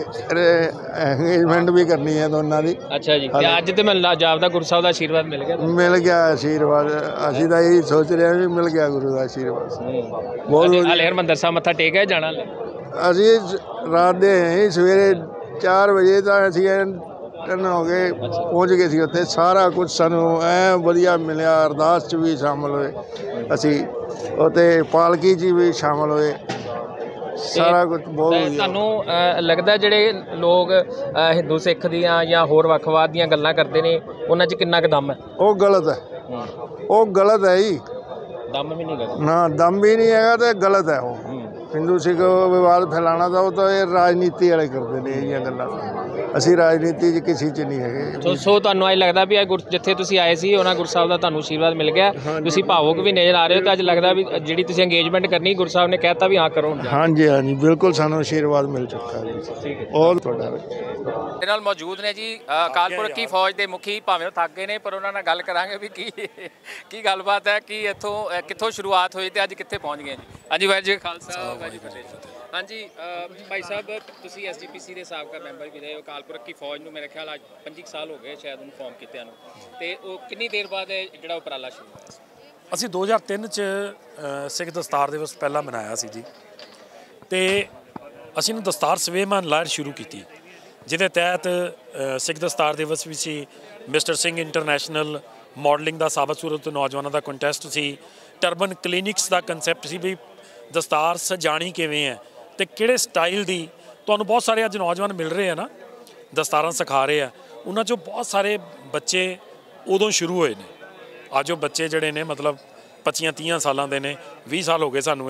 ਇੰਗੇਜਮੈਂਟ ਵੀ ਕਰਨੀ ਹੈ ਦੋਨਾਂ ਦੀ। ਅੱਛਾ ਜੀ। ਤੇ ਅੱਜ ਤੇ ਮੈਨੂੰ ਜਾਪਦਾ ਗੁਰੂ ਸਾਹਿਬ ਦਾ ਆਸ਼ੀਰਵਾਦ ਮਿਲ ਗਿਆ? ਮਿਲ ਗਿਆ ਆਸ਼ੀਰਵਾਦ। ਅਸੀਂ ਤਾਂ ਇਹੀ ਸੋਚ ਰਹੇ ਹਾਂ ਵੀ ਮਿਲ ਗਿਆ ਗੁਰੂ ਦਾ ਆਸ਼ੀਰਵਾਦ। ਬਹੁਤ ਹਾਲੇ ਹਰਿਮੰਦਰ ਸਾਹਿਬ ਮੱਥਾ ਟੇਕਿਆ ਜਾਣਾ? ਅਸੀਂ ਰਾਤ ਦੇ ਆਏ, ਸਵੇਰੇ 4 ਵਜੇ ਤਾਂ ਅਸੀਂ ਹੋ ਗਏ ਪਹੁੰਚ ਗਏ ਸੀ ਉੱਥੇ। ਸਾਰਾ ਕੁਝ ਸਾਨੂੰ ਐ ਵਧੀਆ ਮਿਲਿਆ। ਅਰਦਾਸ 'ਚ ਵੀ ਸ਼ਾਮਲ ਹੋਏ ਅਸੀਂ, ਉੱਥੇ ਪਾਲਕੀ 'ਚ ਵੀ ਸ਼ਾਮਲ ਹੋਏ। ਸਾਰਾ ਕੁਝ ਬਹੁਤ ਵਧੀਆ। ਤੁਹਾਨੂੰ ਲੱਗਦਾ ਜਿਹੜੇ ਲੋਕ ਹਿੰਦੂ ਸਿੱਖ ਦੀਆਂ ਜਾਂ ਹੋਰ ਵੱਖਵਾਦ ਦੀਆਂ ਗੱਲਾਂ ਕਰਦੇ ਨੇ ਉਹਨਾਂ 'ਚ ਕਿੰਨਾ ਕੁ ਦਮ ਹੈ? ਉਹ ਗਲਤ ਹੈ। ਉਹ ਗਲਤ ਹੈ ਜੀ। ਦਮ ਵੀ ਨਹੀਂ ਹੈਗਾ? ਨਾ, ਦਮ ਵੀ ਨਹੀਂ ਹੈਗਾ ਤੇ ਗਲਤ ਹੈ। ਉਹ ਹਿੰਦੂ ਸਿੱਖ ਵਿਵਾਦ ਫੈਲਾਉਣਾ ਤਾਂ ਉਹ ਤਾਂ ਇਹ ਰਾਜਨੀਤੀ ਵਾਲੇ ਕਰਦੇ ਨੇ ਇਹ ਗੱਲਾਂ। ਅਸੀਂ ਰਾਜਨੀਤੀ 'ਚ ਕਿਸੇ 'ਚ ਨਹੀਂ ਹੈਗੇ। ਸੋ ਤੁਹਾਨੂੰ ਅੱਜ ਲੱਗਦਾ ਵੀ ਜਿੱਥੇ ਤੁਸੀਂ ਆਏ ਸੀ ਉਹਨਾਂ ਗੁਰੂ ਸਾਹਿਬ ਦਾ ਤੁਹਾਨੂੰ ਆਸ਼ੀਰਵਾਦ ਮਿਲ ਗਿਆ? ਤੁਸੀਂ ਭਾਵੁਕ ਵੀ ਨਜ਼ਰ ਆ ਰਹੇ ਹੋ ਤਾਂ ਅੱਜ ਲੱਗਦਾ ਵੀ ਜਿਹੜੀ ਤੁਸੀਂ ਅੰਗੇਜਮੈਂਟ ਕਰਨੀ ਗੁਰੂ ਸਾਹਿਬ ਨੇ ਕਹਿਤਾ ਵੀ ਹਾਂ ਕਰੋ? ਹਾਂਜੀ ਹਾਂਜੀ, ਬਿਲਕੁਲ ਸਾਨੂੰ ਆਸ਼ੀਰਵਾਦ ਮਿਲ ਚੁੱਕਾ ਜੀ। ਬਹੁਤ ਤੁਹਾਡਾ ਮੇਰੇ ਨਾਲ ਮੌਜੂਦ ਨੇ ਜੀ ਅਕਾਲ ਪੁਰਖ ਕੀ ਫੌਜ ਦੇ ਮੁਖੀ। ਭਾਵੇਂ ਉਹ ਥੱਕ ਗਏ ਨੇ ਪਰ ਉਹਨਾਂ ਨਾਲ ਗੱਲ ਕਰਾਂਗੇ ਵੀ ਕੀ ਗੱਲਬਾਤ ਹੈ, ਕੀ ਇੱਥੋਂ ਕਿੱਥੋਂ ਸ਼ੁਰੂਆਤ ਹੋਈ ਤੇ ਅੱਜ ਕਿੱਥੇ ਪਹੁੰਚ ਗਏ ਜੀ। ਹਾਂਜੀ, ਵਾਹਿਗੁਰੂ ਜੀ ਖਾਲਸਾ ਵਾਹਿਗੁਰੂ ਜੀ ਫਤਿਹ। ਹਾਂਜੀ ਭਾਈ ਸਾਹਿਬ, ਤੁਸੀਂ SGPC ਦੇ ਸਾਬਕਾ ਮੈਂਬਰ ਵੀ ਰਹੇ ਹੋ। ਅਕਾਲ ਪੁਰਖ ਕੀ ਫੌਜ ਨੂੰ ਮੇਰੇ ਖਿਆਲ ਅੱਜ 25 ਸਾਲ ਹੋ ਗਏ ਸ਼ਾਇਦ ਉਹਨੂੰ ਫਾਰਮ ਕੀਤਿਆਂ ਨੂੰ, ਤੇ ਉਹ ਕਿੰਨੀ ਦੇਰ ਬਾਅਦ ਜਿਹੜਾ ਉਪਰਾਲਾ ਸ਼ੁਰੂ ਹੋਇਆ? ਅਸੀਂ 2003 'ਚ ਸਿੱਖ ਦਸਤਾਰ ਦਿਵਸ ਪਹਿਲਾਂ ਮਨਾਇਆ ਸੀ ਜੀ। ਤੇ ਅਸੀਂ ਨੂੰ ਦਸਤਾਰ ਸਵੇਮਾਨ ਲਹਿਰ ਸ਼ੁਰੂ ਕੀਤੀ, ਜਿਹਦੇ ਤਹਿਤ ਸਿੱਖ ਦਸਤਾਰ ਦਿਵਸ ਵੀ ਸੀ। ਮਿਸਟਰ ਸਿੰਘ ਇੰਟਰਨੈਸ਼ਨਲ ਮਾਡਲਿੰਗ ਦਾ ਸਾਬਤ ਸੂਰਤ ਨੌਜਵਾਨਾਂ ਦਾ ਕੰਟੈਸਟ ਸੀ। ਟਰਬਨ ਕਲੀਨਿਕਸ ਦਾ ਕੰਸੈਪਟ ਸੀ ਵੀ ਦਸਤਾਰ ਸਜਾਣੀ ਕਿਵੇਂ ਹੈ ਤੇ ਕਿਹੜੇ ਸਟਾਈਲ ਦੀ। ਤੁਹਾਨੂੰ ਬਹੁਤ ਸਾਰੇ ਅੱਜ ਨੌਜਵਾਨ ਮਿਲ ਰਹੇ ਆ ਨਾ, ਦਸਤਾਰਾਂ ਸਿਖਾ ਰਹੇ ਆ। ਉਹਨਾਂ 'ਚੋਂ ਬਹੁਤ ਸਾਰੇ ਬੱਚੇ ਉਦੋਂ ਸ਼ੁਰੂ ਹੋਏ ਨੇ। ਅੱਜ ਉਹ ਬੱਚੇ ਜਿਹੜੇ ਨੇ ਮਤਲਬ 25-30 ਸਾਲਾਂ ਦੇ ਨੇ। 20 ਸਾਲ ਹੋ ਗਏ ਸਾਨੂੰ।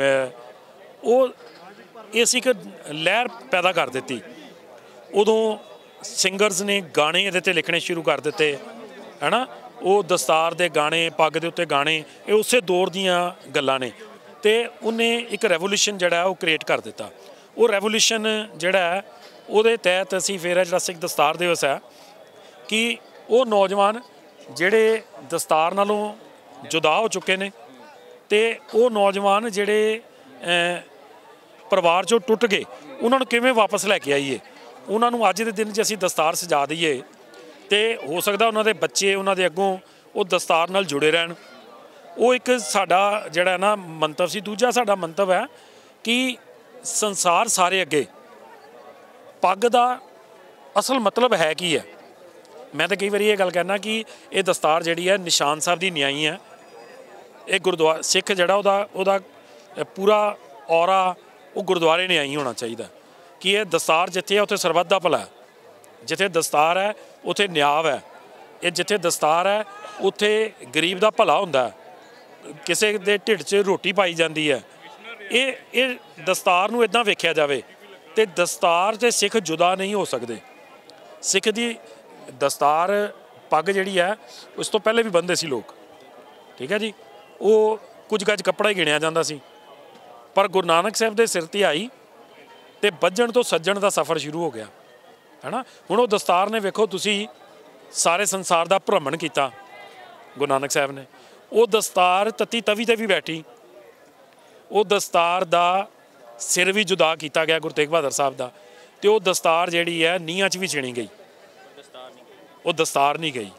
ਅਸੀਂ ਇੱਕ ਲਹਿਰ ਪੈਦਾ ਕਰ ਦਿੱਤੀ। ਉਦੋਂ ਸਿੰਗਰਸ ਨੇ ਗਾਣੇ ਇਹਦੇ 'ਤੇ ਲਿਖਣੇ ਸ਼ੁਰੂ ਕਰ ਦਿੱਤੇ। है ना, ਉਹ ਦਸਤਾਰ ਦੇ ਗਾਣੇ, ਪੱਗ ਦੇ ਉੱਤੇ ਗਾਣੇ, ਇਹ ਉਸੇ ਦੌਰ ਦੀਆਂ ਗੱਲਾਂ ਨੇ। ਤੇ ਉਹਨੇ ਇੱਕ ਰੈਵੋਲੂਸ਼ਨ ਜਿਹੜਾ ਉਹ ਕ੍ਰੀਏਟ ਕਰ ਦਿੱਤਾ। ਉਹ ਰੈਵੋਲੂਸ਼ਨ ਜਿਹੜਾ ਉਹਦੇ ਤਹਿਤ ਅਸੀਂ ਫਿਰ ਜਿਹੜਾ ਸਿੱਖ ਦਸਤਾਰ ਦਿਵਸ ਹੈ ਕਿ ਉਹ ਨੌਜਵਾਨ ਜਿਹੜੇ ਦਸਤਾਰ ਨਾਲੋਂ ਜੁਦਾ ਹੋ ਚੁੱਕੇ ਨੇ ਤੇ ਉਹ ਨੌਜਵਾਨ ਜਿਹੜੇ ਪਰਿਵਾਰ 'ਚੋਂ ਟੁੱਟ ਗਏ ਉਹਨਾਂ ਨੂੰ ਕਿਵੇਂ ਵਾਪਸ ਲੈ ਕੇ ਆਈਏ। ਉਹਨਾਂ ਨੂੰ ਅੱਜ ਦੇ ਦਿਨ 'ਚ ਅਸੀਂ ਦਸਤਾਰ ਸਜਾ ਦਈਏ ਤੇ ਹੋ ਸਕਦਾ ਉਹਨਾਂ ਦੇ ਬੱਚੇ ਉਹਨਾਂ ਦੇ ਅੱਗੋਂ ਉਹ ਦਸਤਾਰ ਨਾਲ ਜੁੜੇ ਰਹਿਣ। ਉਹ ਇੱਕ ਸਾਡਾ ਜਿਹੜਾ ਨਾ ਮੰਤਵ ਸੀ। ਦੂਜਾ ਸਾਡਾ ਮੰਤਵ ਹੈ ਕਿ ਸੰਸਾਰ ਸਾਰੇ ਅੱਗੇ ਪੱਗ ਦਾ ਅਸਲ ਮਤਲਬ ਹੈ ਕੀ ਹੈ। ਮੈਂ ਤਾਂ ਕਈ ਵਾਰੀ ਇਹ ਗੱਲ ਕਹਿਣਾ ਕਿ ਇਹ ਦਸਤਾਰ ਜਿਹੜੀ ਹੈ ਨਿਸ਼ਾਨ ਸਾਹਿਬ ਦੀ ਨਿਆਈ ਹੈ। ਇਹ ਗੁਰਦੁਆਰਾ ਸਿੱਖ ਜਿਹੜਾ ਉਹਦਾ ਪੂਰਾ ਔਰਾ ਉਹ ਗੁਰਦੁਆਰੇ ਨਿਆਈ ਹੋਣਾ ਚਾਹੀਦਾ ਕਿ ਇਹ ਦਸਤਾਰ ਜਿੱਥੇ ਹੈ ਉੱਥੇ ਸਰਬੱਤ ਦਾ ਭਲਾ ਹੈ, ਜਿੱਥੇ ਦਸਤਾਰ ਹੈ ਉੱਥੇ ਨਿਆਂ ਹੈ, ਇਹ ਜਿੱਥੇ ਦਸਤਾਰ ਹੈ ਉੱਥੇ ਗਰੀਬ ਦਾ ਭਲਾ ਹੁੰਦਾ, ਕਿਸੇ ਦੇ ਢਿੱਡ 'ਚ ਰੋਟੀ ਪਾਈ ਜਾਂਦੀ ਹੈ। ਇਹ ਦਸਤਾਰ ਨੂੰ ਇੱਦਾਂ ਵੇਖਿਆ ਜਾਵੇ ਤੇ ਦਸਤਾਰ ਤੇ ਸਿੱਖ ਜੁਦਾ ਨਹੀਂ ਹੋ ਸਕਦੇ। ਸਿੱਖ ਦੀ ਦਸਤਾਰ ਪੱਗ ਜਿਹੜੀ ਹੈ ਉਸ ਤੋਂ ਪਹਿਲੇ ਵੀ ਬੰਨ੍ਹਦੇ ਸੀ ਲੋਕ, ਠੀਕ ਹੈ ਜੀ। ਉਹ ਕੁਝ ਗੱਜ ਕੱਪੜਾ ਹੀ ਗਿਣਿਆ ਜਾਂਦਾ ਸੀ, ਪਰ ਗੁਰੂ ਨਾਨਕ ਸਾਹਿਬ ਦੇ ਸਿਰ 'ਤੇ ਆਈ ਤੇ ਬੱਝਣ ਤੋਂ ਸੱਜਣ ਦਾ ਸਫ਼ਰ ਸ਼ੁਰੂ ਹੋ ਗਿਆ, ਹੈ ਨਾ। ਹੁਣ ਉਹ ਦਸਤਾਰ ਨੇ ਵੇਖੋ ਤੁਸੀਂ ਸਾਰੇ ਸੰਸਾਰ ਦਾ ਭ੍ਰਮਣ ਕੀਤਾ ਗੁਰੂ ਨਾਨਕ ਸਾਹਿਬ ਨੇ। ਉਹ ਦਸਤਾਰ ਤਤੀ ਤਵੀ 'ਤੇ ਵੀ ਬੈਠੀ, ਉਹ ਦਸਤਾਰ ਦਾ ਸਿਰ ਵੀ ਜੁਦਾ ਕੀਤਾ ਗਿਆ ਗੁਰੂ ਤੇਗ ਬਹਾਦਰ ਸਾਹਿਬ ਦਾ, ਤੇ ਉਹ ਦਸਤਾਰ ਜਿਹੜੀ ਹੈ ਨੀਹਾਂ 'ਚ ਵੀ ਚਿਣੀ ਗਈ, ਉਹ ਦਸਤਾਰ ਨਹੀਂ ਗਈ।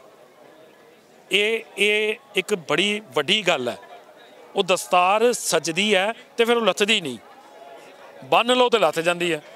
ਇਹ ਇੱਕ ਬੜੀ ਵੱਡੀ ਗੱਲ ਹੈ। ਉਹ ਦਸਤਾਰ ਸੱਜਦੀ ਹੈ ਤੇ ਫਿਰ ਉਹ ਲੱਥਦੀ ਨਹੀਂ, ਬੰਨ੍ਹ ਲਓ ਤੇ ਲੱਥ ਜਾਂਦੀ ਹੈ।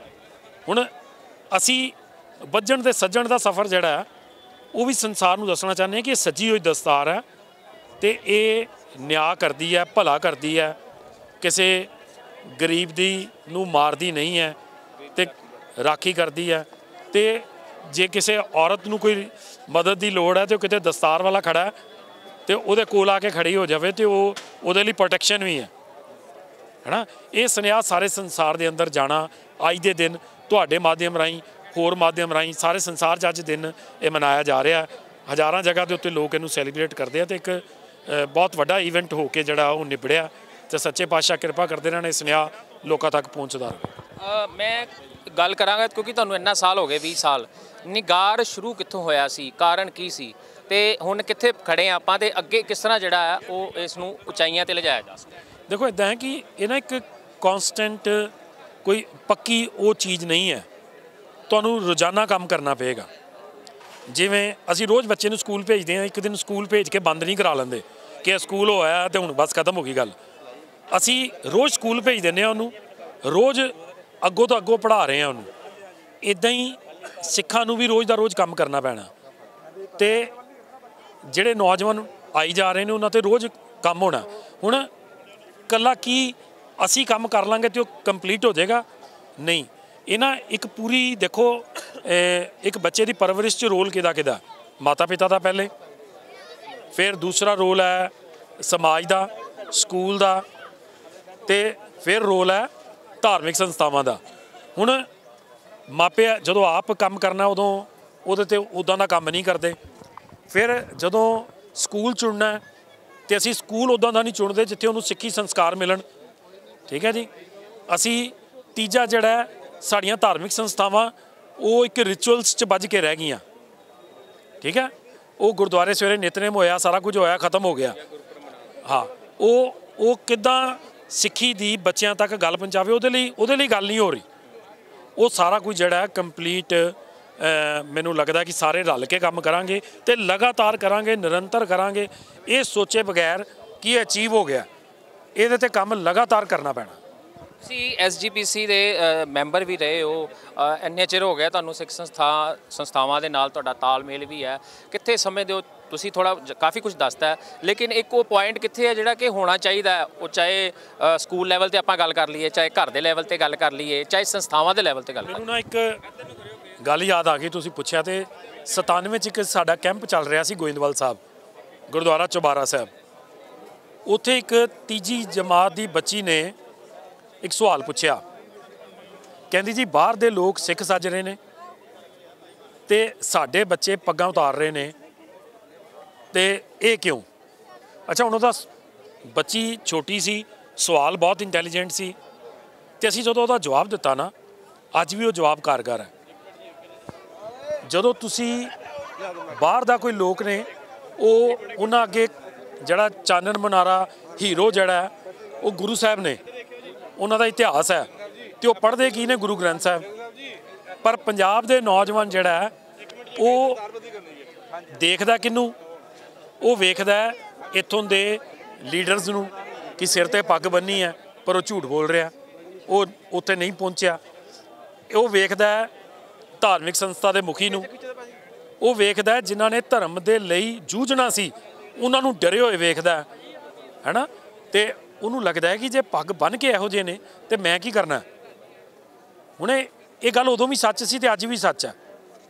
ਹੁਣ ਅਸੀਂ ਬੱਝਣ ਤੇ ਸੱਜਣ ਦਾ ਸਫ਼ਰ ਜਿਹੜਾ ਹੈ ਉਹ ਵੀ ਸੰਸਾਰ ਨੂੰ ਦੱਸਣਾ ਚਾਹੁੰਦੇ ਹਾਂ ਕਿ ਇਹ ਸੱਜੀ ਹੋਈ ਦਸਤਾਰ ਹੈ ਤੇ ਇਹ ਨਿਆਂ ਕਰਦੀ ਹੈ, ਭਲਾ ਕਰਦੀ ਹੈ, ਕਿਸੇ ਗਰੀਬ ਦੀ ਨੂੰ ਮਾਰਦੀ ਨਹੀਂ ਹੈ ਤੇ ਰਾਖੀ ਕਰਦੀ ਹੈ। ਤੇ ਜੇ ਕਿਸੇ ਔਰਤ ਨੂੰ ਕੋਈ ਮਦਦ ਦੀ ਲੋੜ ਹੈ ਤੇ ਉਹ ਕਿਤੇ ਦਸਤਾਰ ਵਾਲਾ ਖੜਾ ਹੈ ਤੇ ਉਹਦੇ ਕੋਲ ਆ ਕੇ ਖੜੀ ਹੋ ਜਾਵੇ ਤੇ ਉਹ ਉਹਦੇ ਲਈ ਪ੍ਰੋਟੈਕਸ਼ਨ ਵੀ ਹੈ ਨਾ। ਇਹ ਸੁਨੇਹਾ ਸਾਰੇ ਸੰਸਾਰ ਦੇ ਅੰਦਰ ਜਾਣਾ ਅੱਜ ਦੇ ਦਿਨ ਤੁਹਾਡੇ ਮਾਧਿਅਮ ਰਾਹੀਂ, ਹੋਰ ਮਾਧਿਅਮ ਰਾਹੀਂ ਸਾਰੇ ਸੰਸਾਰ 'ਚ ਅੱਜ ਦਿਨ ਇਹ ਮਨਾਇਆ ਜਾ ਰਿਹਾ। ਹਜ਼ਾਰਾਂ ਜਗ੍ਹਾ ਦੇ ਉੱਤੇ ਲੋਕ ਇਹਨੂੰ ਸੈਲੀਬ੍ਰੇਟ ਕਰਦੇ ਆ ਤੇ ਇੱਕ ਬਹੁਤ ਵੱਡਾ ਈਵੈਂਟ ਹੋ ਕੇ ਜਿਹੜਾ ਉਹ ਨਿਬੜਿਆ ਤੇ ਸੱਚੇ ਪਾਤਸ਼ਾਹ ਕਿਰਪਾ ਕਰਦੇ ਰਹਿਣ ਇਹ ਸੁਨੇਹਾ ਲੋਕਾਂ ਤੱਕ ਪਹੁੰਚਦਾ ਰਹੇ। ਮੈਂ ਗੱਲ ਕਰਾਂਗਾ ਕਿਉਂਕਿ ਤੁਹਾਨੂੰ ਇੰਨਾ ਸਾਲ ਹੋ ਗਏ 20 ਸਾਲ, ਨਿਗਾਰ ਸ਼ੁਰੂ ਕਿੱਥੋਂ ਹੋਇਆ ਸੀ, ਕਾਰਨ ਕੀ ਸੀ ਤੇ ਹੁਣ ਕਿੱਥੇ ਖੜੇ ਆ ਆਪਾਂ ਤੇ ਅੱਗੇ ਕਿਸ ਤਰ੍ਹਾਂ ਜਿਹੜਾ ਹੈ ਉਹ ਇਸ ਨੂੰ ਉਚਾਈਆਂ ਤੇ ਲਿਜਾਇਆ ਜਾ ਸਕਦਾ। ਦੇਖੋ ਇੱਦਾਂ ਹੈ ਕਿ ਇਹ ਨਾ ਇੱਕ ਕੌਨਸਟੈਂਟ ਕੋਈ ਪੱਕੀ ਉਹ ਚੀਜ਼ ਨਹੀਂ ਹੈ, ਤੁਹਾਨੂੰ ਰੋਜ਼ਾਨਾ ਕੰਮ ਕਰਨਾ ਪਏਗਾ। ਜਿਵੇਂ ਅਸੀਂ ਰੋਜ਼ ਬੱਚੇ ਨੂੰ ਸਕੂਲ ਭੇਜਦੇ ਹਾਂ, ਇੱਕ ਦਿਨ ਸਕੂਲ ਭੇਜ ਕੇ ਬੰਦ ਨਹੀਂ ਕਰਾ ਲੈਂਦੇ ਕਿ ਸਕੂਲ ਹੋਇਆ ਤੇ ਹੁਣ ਬਸ ਖਤਮ ਹੋ ਗਈ ਗੱਲ। ਅਸੀਂ ਰੋਜ਼ ਸਕੂਲ ਭੇਜ ਦਿੰਦੇ ਹਾਂ ਉਹਨੂੰ, ਰੋਜ਼ ਅੱਗੋਂ ਤੋਂ ਅੱਗੋਂ ਪੜ੍ਹਾ ਰਹੇ ਹਾਂ ਉਹਨੂੰ। ਇੱਦਾਂ ਹੀ ਸਿੱਖਾਂ ਨੂੰ ਵੀ ਰੋਜ਼ ਦਾ ਰੋਜ਼ ਕੰਮ ਕਰਨਾ ਪੈਣਾ ਤੇ ਜਿਹੜੇ ਨੌਜਵਾਨ ਆਈ ਜਾ ਰਹੇ ਨੇ ਉਹਨਾਂ 'ਤੇ ਰੋਜ਼ ਕੰਮ ਹੋਣਾ। ਹੁਣ ਇਕੱਲਾ ਕੀ ਅਸੀਂ ਕੰਮ ਕਰ ਲਾਂਗੇ ਤੇ ਉਹ ਕੰਪਲੀਟ ਹੋ ਜਾਏਗਾ? ਨਹੀਂ, ਇਹ ਨਾ ਇੱਕ ਪੂਰੀ ਦੇਖੋ ਇੱਕ ਬੱਚੇ ਦੀ ਪਰਵਰਿਸ਼ 'ਚ ਰੋਲ ਕਿਹਦਾ ਮਾਤਾ ਪਿਤਾ ਦਾ ਪਹਿਲੇ, ਫਿਰ ਦੂਸਰਾ ਰੋਲ ਹੈ ਸਮਾਜ ਦਾ, ਸਕੂਲ ਦਾ, ਤੇ ਫਿਰ ਰੋਲ ਹੈ ਧਾਰਮਿਕ ਸੰਸਥਾਵਾਂ ਦਾ। ਹੁਣ ਮਾਪੇ ਜਦੋਂ ਆਪ ਕੰਮ ਕਰਨਾ ਉਦੋਂ ਉਹਦੇ 'ਤੇ ਉੱਦਾਂ ਦਾ ਕੰਮ ਨਹੀਂ ਕਰਦੇ। ਫਿਰ ਜਦੋਂ ਸਕੂਲ ਚੁਣਨਾ ਤੇ ਅਸੀਂ ਸਕੂਲ ਉੱਦਾਂ ਦਾ ਨਹੀਂ ਚੁਣਦੇ ਜਿੱਥੇ ਉਹਨੂੰ ਸਿੱਖੀ ਸੰਸਕਾਰ ਮਿਲਣ, ਠੀਕ ਹੈ ਜੀ। ਅਸੀਂ ਤੀਜਾ ਜਿਹੜਾ ਸਾਡੀਆਂ ਧਾਰਮਿਕ ਸੰਸਥਾਵਾਂ ਉਹ ਇੱਕ ਰਿਚੁਅਲਸ 'ਚ ਬੱਝ ਕੇ ਰਹਿ ਗਈਆਂ, ਠੀਕ ਹੈ। ਉਹ ਗੁਰਦੁਆਰੇ ਸਵੇਰੇ ਨਿਤਨੇਮ ਹੋਇਆ, ਸਾਰਾ ਕੁਝ ਹੋਇਆ, ਖਤਮ ਹੋ ਗਿਆ। ਹਾਂ, ਉਹ ਕਿੱਦਾਂ ਸਿੱਖੀ ਦੀ ਬੱਚਿਆਂ ਤੱਕ ਗੱਲ ਪਹੁੰਚਾਵੇ ਉਹਦੇ ਲਈ ਗੱਲ ਨਹੀਂ ਹੋ ਰਹੀ। ਉਹ ਸਾਰਾ ਕੁਝ ਜਿਹੜਾ ਕੰਪਲੀਟ ਮੈਨੂੰ ਲੱਗਦਾ ਕਿ ਸਾਰੇ ਰਲ ਕੇ ਕੰਮ ਕਰਾਂਗੇ ਤੇ ਲਗਾਤਾਰ ਕਰਾਂਗੇ, ਨਿਰੰਤਰ ਕਰਾਂਗੇ। ਇਹ ਸੋਚੇ ਬਗੈਰ ਕਿ ਇਹ ਅਚੀਵ ਹੋ ਗਿਆ, ਇਹਦੇ 'ਤੇ ਕੰਮ ਲਗਾਤਾਰ ਕਰਨਾ ਪੈਣਾ। ਤੁਸੀਂ SGPC ਦੇ ਮੈਂਬਰ ਵੀ ਰਹੇ ਹੋ, ਇੰਨੇ ਚਿਰ ਹੋ ਗਿਆ ਤੁਹਾਨੂੰ ਸਿੱਖ ਸੰਸਥਾਵਾਂ ਦੇ ਨਾਲ ਤੁਹਾਡਾ ਤਾਲਮੇਲ ਵੀ ਹੈ, ਕਿੱਥੇ ਸਮਝਦੇ ਹੋ ਤੁਸੀਂ? ਥੋੜ੍ਹਾ ਕਾਫੀ ਕੁਝ ਦੱਸਦਾ, ਲੇਕਿਨ ਇੱਕ ਉਹ ਪੁਆਇੰਟ ਕਿੱਥੇ ਹੈ ਜਿਹੜਾ ਕਿ ਹੋਣਾ ਚਾਹੀਦਾ? ਉਹ ਚਾਹੇ ਸਕੂਲ ਲੈਵਲ 'ਤੇ ਆਪਾਂ ਗੱਲ ਕਰ ਲਈਏ, ਚਾਹੇ ਘਰ ਦੇ ਲੈਵਲ 'ਤੇ ਗੱਲ ਕਰ ਲਈਏ, ਚਾਹੇ ਸੰਸਥਾਵਾਂ ਦੇ ਲੈਵਲ 'ਤੇ ਗੱਲ। ਮੈਨੂੰ ਨਾ ਇੱਕ ਗੱਲ ਯਾਦ ਆ ਗਈ, ਤੁਸੀਂ ਪੁੱਛਿਆ ਤੇ 97 'ਚ ਇੱਕ ਸਾਡਾ ਕੈਂਪ ਚੱਲ ਰਿਹਾ ਸੀ ਗੋਇੰਦਵਾਲ ਸਾਹਿਬ, ਗੁਰਦੁਆਰਾ ਚੁਬਾਰਾ ਸਾਹਿਬ। ਉੱਥੇ ਇੱਕ ਤੀਜੀ ਜਮਾਤ ਦੀ ਬੱਚੀ ਨੇ ਇੱਕ ਸਵਾਲ ਪੁੱਛਿਆ, ਕਹਿੰਦੀ ਜੀ ਬਾਹਰ ਦੇ ਲੋਕ ਸਿੱਖ ਸੱਜ ਰਹੇ ਨੇ ਤੇ ਸਾਡੇ ਬੱਚੇ ਪੱਗਾਂ ਉਤਾਰ ਰਹੇ ਨੇ ਤੇ ਇਹ ਕਿਉਂ? ਅੱਛਾ, ਹੁਣ ਉਹਦਾ ਬੱਚੀ ਛੋਟੀ ਸੀ, ਸਵਾਲ ਬਹੁਤ ਇੰਟੈਲੀਜੈਂਟ ਸੀ, ਤੇ ਅਸੀਂ ਜਦੋਂ ਉਹਦਾ ਜਵਾਬ ਦਿੱਤਾ ਨਾ, ਅੱਜ ਵੀ ਉਹ ਜਵਾਬ ਕਾਰਗਰ ਹੈ। ਜਦੋਂ ਤੁਸੀਂ ਬਾਹਰ ਦਾ ਕੋਈ ਲੋਕ ਨੇ, ਉਹ ਉਹਨਾਂ ਅੱਗੇ ਜਿਹੜਾ ਚਾਨਣ ਮਨਾਰਾ ਹੀਰੋ ਜਿਹੜਾ ਹੈ ਉਹ ਗੁਰੂ ਸਾਹਿਬ ਨੇ, ਉਹਨਾਂ ਦਾ ਇਤਿਹਾਸ ਹੈ, ਤੇ ਉਹ ਪੜ੍ਹਦੇ ਕੀ ਨੇ? ਗੁਰੂ ਗ੍ਰੰਥ ਸਾਹਿਬ। ਪਰ ਪੰਜਾਬ ਦੇ ਨੌਜਵਾਨ ਜਿਹੜਾ ਹੈ ਉਹ ਦੇਖਦਾ ਕਿਹਨੂੰ? ਉਹ ਵੇਖਦਾ ਇੱਥੋਂ ਦੇ ਲੀਡਰਸ ਨੂੰ ਕਿ ਸਿਰ ਤੇ ਪੱਗ ਬੰਨੀ ਹੈ ਪਰ ਉਹ ਝੂਠ ਬੋਲ ਰਿਹਾ, ਉਹ ਉੱਥੇ ਨਹੀਂ ਪਹੁੰਚਿਆ। ਉਹ ਵੇਖਦਾ ਧਾਰਮਿਕ ਸੰਸਥਾ ਦੇ ਮੁਖੀ ਨੂੰ, ਉਹ ਵੇਖਦਾ ਜਿਨ੍ਹਾਂ ਨੇ ਧਰਮ ਦੇ ਲਈ ਜੂਝਣਾ ਸੀ ਉਹਨਾਂ ਨੂੰ ਡਰੇ ਹੋਏ ਵੇਖਦਾ ਹੈ ਨਾ, ਤੇ ਉਹਨੂੰ ਲੱਗਦਾ ਹੈ ਕਿ ਜੇ ਪੱਗ ਬੰਨ੍ਹ ਕੇ ਇਹੋ ਜਿਹੇ ਨੇ ਤੇ ਮੈਂ ਕੀ ਕਰਨਾ। ਹੁਣ ਇਹ ਗੱਲ ਉਦੋਂ ਵੀ ਸੱਚ ਸੀ ਤੇ ਅੱਜ ਵੀ ਸੱਚ ਹੈ।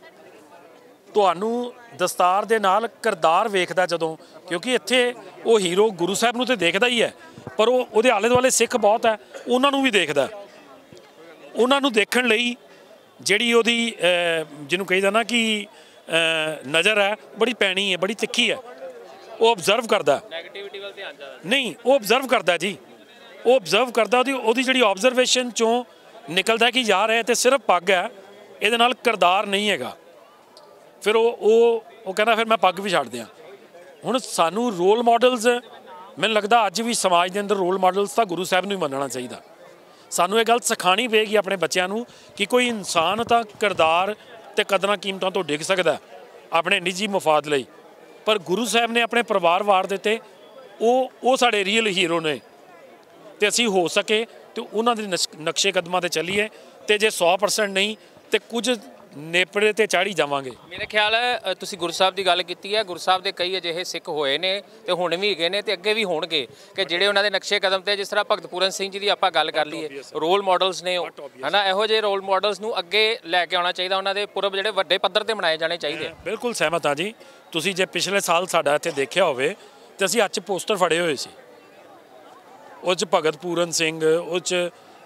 ਤੁਹਾਨੂੰ ਦਸਤਾਰ ਦੇ ਨਾਲ ਕਿਰਦਾਰ ਵੇਖਦਾ ਜਦੋਂ, ਕਿਉਂਕਿ ਇੱਥੇ ਉਹ ਹੀਰੋ ਗੁਰੂ ਸਾਹਿਬ ਨੂੰ ਤੇ ਦੇਖਦਾ ਹੀ ਹੈ, ਪਰ ਉਹ ਉਹਦੇ ਆਲੇ ਦੁਆਲੇ ਸਿੱਖ ਬਹੁਤ ਹੈ, ਉਹਨਾਂ ਨੂੰ ਵੀ ਦੇਖਦਾ। ਉਹਨਾਂ ਨੂੰ ਦੇਖਣ ਲਈ ਜਿਹੜੀ ਉਹਦੀ ਜਿਹਨੂੰ ਕਹੀਦਾ ਨਾ ਕਿ ਨਜ਼ਰ ਹੈ, ਬੜੀ ਪੈਣੀ ਹੈ, ਬੜੀ ਤਿੱਖੀ ਹੈ। ਉਹ ਓਬਜ਼ਰਵ ਕਰਦਾ, ਨੈਗੇਟਿਵਿਟੀ ਵੱਲ ਧਿਆਨ ਜ਼ਿਆਦਾ। ਨਹੀਂ, ਉਹ ਓਬਜ਼ਰਵ ਕਰਦਾ ਜੀ, ਉਹ ਓਬਜ਼ਰਵ ਕਰਦਾ। ਉਹਦੀ ਜਿਹੜੀ ਓਬਜ਼ਰਵੇਸ਼ਨ 'ਚੋਂ ਨਿਕਲਦਾ ਕਿ ਯਾਰ ਇਹ ਤੇ ਸਿਰਫ ਪੱਗ ਹੈ, ਇਹਦੇ ਨਾਲ ਕਿਰਦਾਰ ਨਹੀਂ ਹੈਗਾ। ਫਿਰ ਉਹ ਕਹਿੰਦਾ ਫਿਰ ਮੈਂ ਪੱਗ ਵੀ ਛੱਡ ਦਿਆਂ। ਹੁਣ ਸਾਨੂੰ ਰੋਲ ਮਾਡਲਸ, ਮੈਨੂੰ ਲੱਗਦਾ ਅੱਜ ਵੀ ਸਮਾਜ ਦੇ ਅੰਦਰ ਰੋਲ ਮਾਡਲਸ ਤਾਂ ਗੁਰੂ ਸਾਹਿਬ ਨੂੰ ਹੀ ਮੰਨਣਾ ਚਾਹੀਦਾ। ਸਾਨੂੰ ਇਹ ਗੱਲ ਸਿਖਾਉਣੀ ਪਏਗੀ ਆਪਣੇ ਬੱਚਿਆਂ ਨੂੰ ਕਿ ਕੋਈ ਇਨਸਾਨ ਤਾਂ ਕਿਰਦਾਰ ਤੇ ਕਦਰਾਂ ਕੀਮਤਾਂ ਤੋਂ ਡਿੱਗ ਸਕਦਾ ਆਪਣੇ ਨਿੱਜੀ ਮਫਾਦ ਲਈ, ਪਰ ਗੁਰੂ ਸਾਹਿਬ ਨੇ ਆਪਣੇ ਪਰਿਵਾਰ ਵਾਰ ਦਿੱਤੇ, ਉਹ ਸਾਡੇ ਰੀਅਲ ਹੀਰੋ ਨੇ। ਤੇ ਅਸੀਂ ਹੋ ਸਕੇ ਤੇ ਉਹਨਾਂ ਦੇ ਨਕਸ਼ੇ ਕਦਮਾਂ ਤੇ ਚੱਲੀਏ, ਤੇ ਜੇ 100% ਨਹੀਂ ਤੇ ਕੁਝ ਨੇਪਰੇ ਤੇ ਚਾੜੀ ਜਾਵਾਂਗੇ। ਮੇਰੇ ਖਿਆਲ ਹੈ ਤੁਸੀਂ ਗੁਰੂ ਸਾਹਿਬ ਦੀ ਗੱਲ ਕੀਤੀ ਹੈ, ਗੁਰੂ ਸਾਹਿਬ ਦੇ ਕਈ ਅਜਿਹੇ ਸਿੱਖ ਹੋਏ ਨੇ ਤੇ ਹੁਣ ਵੀ ਹੈਗੇ ਨੇ ਤੇ ਅੱਗੇ ਵੀ ਹੋਣਗੇ ਕਿ ਜਿਹੜੇ ਉਹਨਾਂ ਦੇ ਨਕਸ਼ੇ ਕਦਮ ਤੇ, ਜਿਸ ਤਰ੍ਹਾਂ ਭਗਤ ਪੂਰਨ ਸਿੰਘ ਜੀ ਦੀ ਆਪਾਂ ਗੱਲ ਕਰ ਲਈਏ, ਰੋਲ ਮਾਡਲਸ ਨੇ ਹੈ ਨਾ, ਇਹੋ ਜਿਹੇ ਰੋਲ ਮਾਡਲਸ ਨੂੰ ਅੱਗੇ ਲੈ ਕੇ ਆਉਣਾ ਚਾਹੀਦਾ। ਉਹਨਾਂ ਦੇ ਪੁਰਬ ਜਿਹੜੇ ਵੱਡੇ ਪੱਧਰ ਤੇ ਮਨਾਏ ਜਾਣੇ ਚਾਹੀਦੇ। ਬਿਲਕੁਲ ਸਹਿਮਤ ਹਾਂ ਜੀ। ਤੁਸੀਂ ਜੇ ਪਿਛਲੇ ਸਾਲ ਸਾਡਾ ਇੱਥੇ ਦੇਖਿਆ ਹੋਵੇ ਤੇ ਅਸੀਂ ਅੱਜ ਪੋਸਟਰ ਫੜੇ ਹੋਏ ਸੀ, ਉਹ 'ਚ ਭਗਤ ਪੂਰਨ ਸਿੰਘ, ਉਹ 'ਚ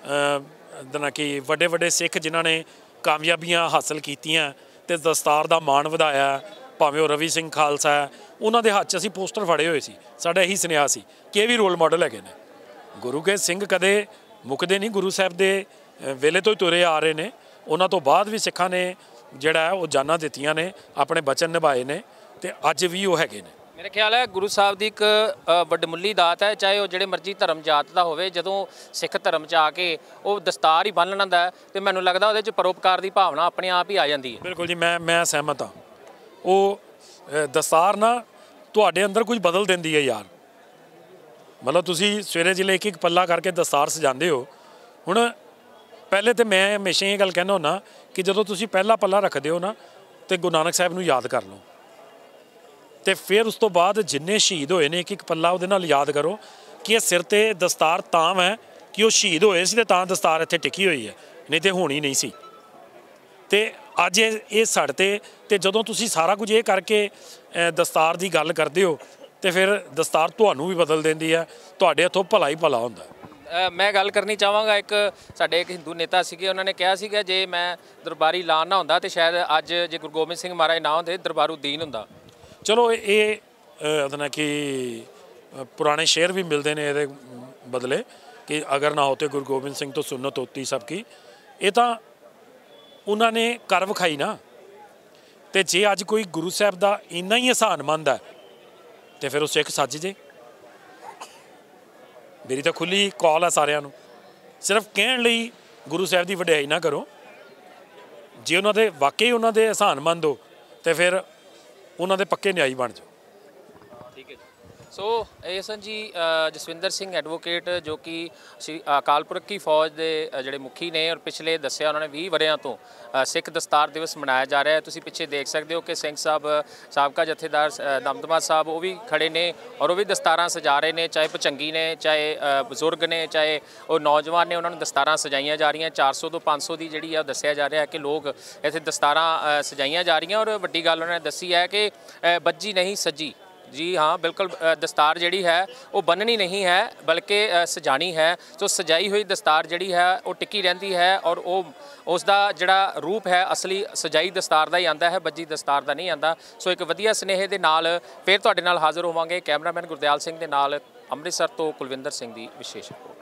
ਕਿ ਵੱਡੇ ਵੱਡੇ ਸਿੱਖ ਜਿਨ੍ਹਾਂ ਨੇ ਕਾਮਯਾਬੀਆਂ ਹਾਸਲ ਕੀਤੀਆਂ ਤੇ ਦਸਤਾਰ ਦਾ ਮਾਣ ਵਧਾਇਆ, ਭਾਵੇਂ ਉਹ ਰਵੀ ਸਿੰਘ ਖਾਲਸਾ ਹੈ, ਉਹਨਾਂ ਦੇ ਹੱਥ 'ਚ ਅਸੀਂ ਪੋਸਟਰ ਫੜੇ ਹੋਏ ਸੀ। ਸਾਡਾ ਇਹੀ ਸੁਨੇਹਾ ਸੀ ਕਿ ਇਹ ਵੀ ਰੋਲ ਮਾਡਲ ਹੈਗੇ ਨੇ। ਗੁਰੂ ਕੇ ਸਿੰਘ ਕਦੇ ਮੁੱਕਦੇ ਨਹੀਂ, ਗੁਰੂ ਸਾਹਿਬ ਦੇ ਵੇਲੇ ਤੋਂ ਹੀ ਤੁਰੇ ਆ ਰਹੇ ਨੇ। ਉਹਨਾਂ ਤੋਂ ਬਾਅਦ ਵੀ ਸਿੱਖਾਂ ਨੇ ਜਿਹੜਾ ਉਹ ਜਾਨਾਂ ਦਿੱਤੀਆਂ ਨੇ, ਆਪਣੇ ਬਚਨ ਨਿਭਾਏ ਨੇ, ਤੇ ਅੱਜ ਵੀ ਉਹ ਹੈਗੇ ਨੇ। ਮੇਰੇ ਖਿਆਲ ਹੈ ਗੁਰੂ ਸਾਹਿਬ ਦੀ ਇੱਕ ਵੱਡਮੁੱਲੀ ਦਾਤ ਹੈ, ਚਾਹੇ ਉਹ ਜਿਹੜੇ ਮਰਜ਼ੀ ਧਰਮ ਜਾਤ ਦਾ ਹੋਵੇ। ਜਦੋਂ ਸਿੱਖ ਧਰਮ 'ਚ ਆ ਕੇ ਉਹ ਦਸਤਾਰ ਹੀ ਬੰਨ੍ਹ ਲੈਂਦਾ ਤੇ ਮੈਨੂੰ ਲੱਗਦਾ ਉਹਦੇ 'ਚ ਪਰਉਪਕਾਰ ਦੀ ਭਾਵਨਾ ਆਪਣੇ ਆਪ ਹੀ ਆ ਜਾਂਦੀ ਹੈ। ਬਿਲਕੁਲ ਜੀ, ਮੈਂ ਸਹਿਮਤ ਹਾਂ। ਉਹ ਦਸਤਾਰ ਨਾ ਤੁਹਾਡੇ ਅੰਦਰ ਕੁਝ ਬਦਲ ਦਿੰਦੀ ਹੈ ਯਾਰ। ਮਤਲਬ ਤੁਸੀਂ ਸਵੇਰੇ ਜਿਲੇ ਇੱਕ ਪੱਲਾ ਕਰਕੇ ਦਸਤਾਰ ਸਜਾਉਂਦੇ ਹੋ। ਹੁਣ ਪਹਿਲੇ ਤਾਂ ਮੈਂ ਹਮੇਸ਼ਾ ਇਹ ਗੱਲ ਕਹਿੰਦਾ ਹੁੰਦਾ ਕਿ ਜਦੋਂ ਤੁਸੀਂ ਪਹਿਲਾ ਪੱਲਾ ਰੱਖਦੇ ਹੋ ਨਾ, ਤੇ ਗੁਰੂ ਨਾਨਕ ਸਾਹਿਬ ਨੂੰ ਯਾਦ ਕਰ ਲਓ, ਤੇ ਫਿਰ ਉਸ ਤੋਂ ਬਾਅਦ ਜਿੰਨੇ ਸ਼ਹੀਦ ਹੋਏ ਨੇ ਇੱਕ ਪੱਲਾ ਉਹਦੇ ਨਾਲ ਯਾਦ ਕਰੋ ਕਿ ਇਹ ਸਿਰ ਤੇ ਦਸਤਾਰ ਤਾਂ ਹੈ ਕਿ ਉਹ ਸ਼ਹੀਦ ਹੋਏ ਸੀ ਤੇ ਤਾਂ ਦਸਤਾਰ ਇੱਥੇ ਟਿਕੀ ਹੋਈ ਹੈ, ਨਹੀਂ ਤੇ ਹੋਣੀ ਨਹੀਂ ਸੀ। ਤੇ ਅੱਜ ਇਹ ਸਾਡੇ ਤੇ ਜਦੋਂ ਤੁਸੀਂ ਸਾਰਾ ਕੁਝ ਇਹ ਕਰਕੇ ਦਸਤਾਰ ਦੀ ਗੱਲ ਕਰਦੇ ਹੋ ਤੇ ਫਿਰ ਦਸਤਾਰ ਤੁਹਾਨੂੰ ਵੀ ਬਦਲ ਦਿੰਦੀ ਹੈ, ਤੁਹਾਡੇ ਹੱਥੋਂ ਭਲਾ ਹੀ ਭਲਾ ਹੁੰਦਾ। ਮੈਂ ਗੱਲ ਕਰਨੀ ਚਾਹਾਂਗਾ, ਇੱਕ ਸਾਡੇ ਇੱਕ ਹਿੰਦੂ ਨੇਤਾ ਸੀਗੇ, ਉਹਨਾਂ ਨੇ ਕਿਹਾ ਸੀਗਾ ਜੇ ਮੈਂ ਦਰਬਾਰੀ ਐਲਾਨ ਨਾ ਹੁੰਦਾ ਤੇ ਸ਼ਾਇਦ ਅੱਜ ਜੇ ਗੁਰੂ ਗੋਬਿੰਦ ਸਿੰਘ ਮਹਾਰਾਜ ਨਾ ਹੁੰਦੇ ਦਰਬਾਰੂ ਦੀਨ ਹੁੰਦਾ। ਚਲੋ ਇਹ ਉਹਦਾ ਕਿ ਪੁਰਾਣੇ ਸ਼ੇਰ ਵੀ ਮਿਲਦੇ ਨੇ ਇਹਦੇ ਬਦਲੇ ਕਿ ਅਗਰ ਨਾ ਹੋਤੇ ਗੁਰੂ ਗੋਬਿੰਦ ਸਿੰਘ ਤੋਂ ਸੁਨਤ ਹੋਤੀ ਸਭ ਕੀ। ਇਹ ਤਾਂ ਉਹਨਾਂ ਨੇ ਕਰ ਵਿਖਾਈ ਨਾ। ਤੇ ਜੇ ਅੱਜ ਕੋਈ ਗੁਰੂ ਸਾਹਿਬ ਦਾ ਇੰਨਾ ਹੀ ਅਹਿਸਾਨਮੰਦ ਹੈ ਤੇ ਫਿਰ ਉਹ ਸਿੱਖ ਸੱਜ ਜੇ। ਮੇਰੀ ਤਾਂ ਖੁੱਲੀ ਕਾਲ ਹੈ ਸਾਰਿਆਂ ਨੂੰ, ਸਿਰਫ ਕਹਿਣ ਲਈ ਗੁਰੂ ਸਾਹਿਬ ਦੀ ਵਡਿਆਈ ਨਾ ਕਰੋ। ਜੇ ਉਹਨਾਂ ਦੇ ਵਾਕਈ ਉਹਨਾਂ ਦੇ ਅਹਿਸਾਨਮੰਦ ਹੋ ਤੇ ਫਿਰ ਉਹਨਾਂ ਦੇ ਪੱਕੇ ਨਿਆਈ ਬਣ ਜਾਓ। ਠੀਕ ਹੈ ਜੀ। ਸੋ ਇਹ ਸਨ ਜੀ ਜਸਵਿੰਦਰ ਸਿੰਘ ਐਡਵੋਕੇਟ, ਜੋ ਕਿ ਅਕਾਲ ਪੁਰਖ ਕੀ ਫੌਜ ਦੇ ਜਿਹੜੇ ਮੁਖੀ ਨੇ, ਔਰ ਪਿਛਲੇ ਦੱਸਿਆ ਉਹਨਾਂ ਨੇ 20 ਵਰ੍ਹਿਆਂ ਤੋਂ ਸਿੱਖ ਦਸਤਾਰ ਦਿਵਸ ਮਨਾਇਆ ਜਾ ਰਿਹਾ ਹੈ। ਤੁਸੀਂ ਪਿੱਛੇ ਦੇਖ ਸਕਦੇ ਹੋ ਕਿ ਸਿੰਘ ਸਾਹਿਬ, ਸਾਬਕਾ ਜਥੇਦਾਰ ਦਮਦਮਾ ਸਾਹਿਬ, ਉਹ ਵੀ ਖੜੇ ਨੇ ਔਰ ਉਹ ਵੀ ਦਸਤਾਰਾਂ ਸਜਾ ਰਹੇ ਨੇ। ਚਾਹੇ ਭੁਚੰਗੀ ਨੇ, ਚਾਹੇ ਬਜ਼ੁਰਗ ਨੇ, ਚਾਹੇ ਉਹ ਨੌਜਵਾਨ ਨੇ, ਉਹਨਾਂ ਨੂੰ ਦਸਤਾਰਾਂ ਸਜਾਈਆਂ ਜਾ ਰਹੀਆਂ। 400 ਤੋਂ 500 ਦੀ ਜਿਹੜੀ ਆ ਉਹ ਦੱਸਿਆ ਜਾ ਰਿਹਾ ਕਿ ਲੋਕ ਇੱਥੇ ਦਸਤਾਰਾਂ ਸਜਾਈਆਂ ਜਾ ਰਹੀਆਂ। ਔਰ ਵੱਡੀ ਗੱਲ ਉਹਨਾਂ ਨੇ ਦੱਸੀ ਹੈ ਕਿ ਬੱਜੀ ਨਹੀਂ ਸੱਜੀ, जी हाँ बिल्कुल दस्तार जिहड़ी है वो बननी नहीं है बल्कि सजानी है। तो सजाई हुई दस्तार जिहड़ी है वो टिकी रहिंदी है और वो उसका जिहड़ा रूप है असली सजाई दस्तार का ही आंदा है, बज्जी दस्तार का नहीं आंदा। सो एक वधिया सुनेहे दे नाल फिर तुहाडे नाल हाज़र होवांगे। कैमरामैन गुरदयाल सिंह दे नाल ਅੰਮ੍ਰਿਤਸਰ ਤੋਂ ਕੁਲਵਿੰਦਰ ਸਿੰਘ ਦੀ ਵਿਸ਼ੇਸ਼ ਰਿਪੋਰਟ।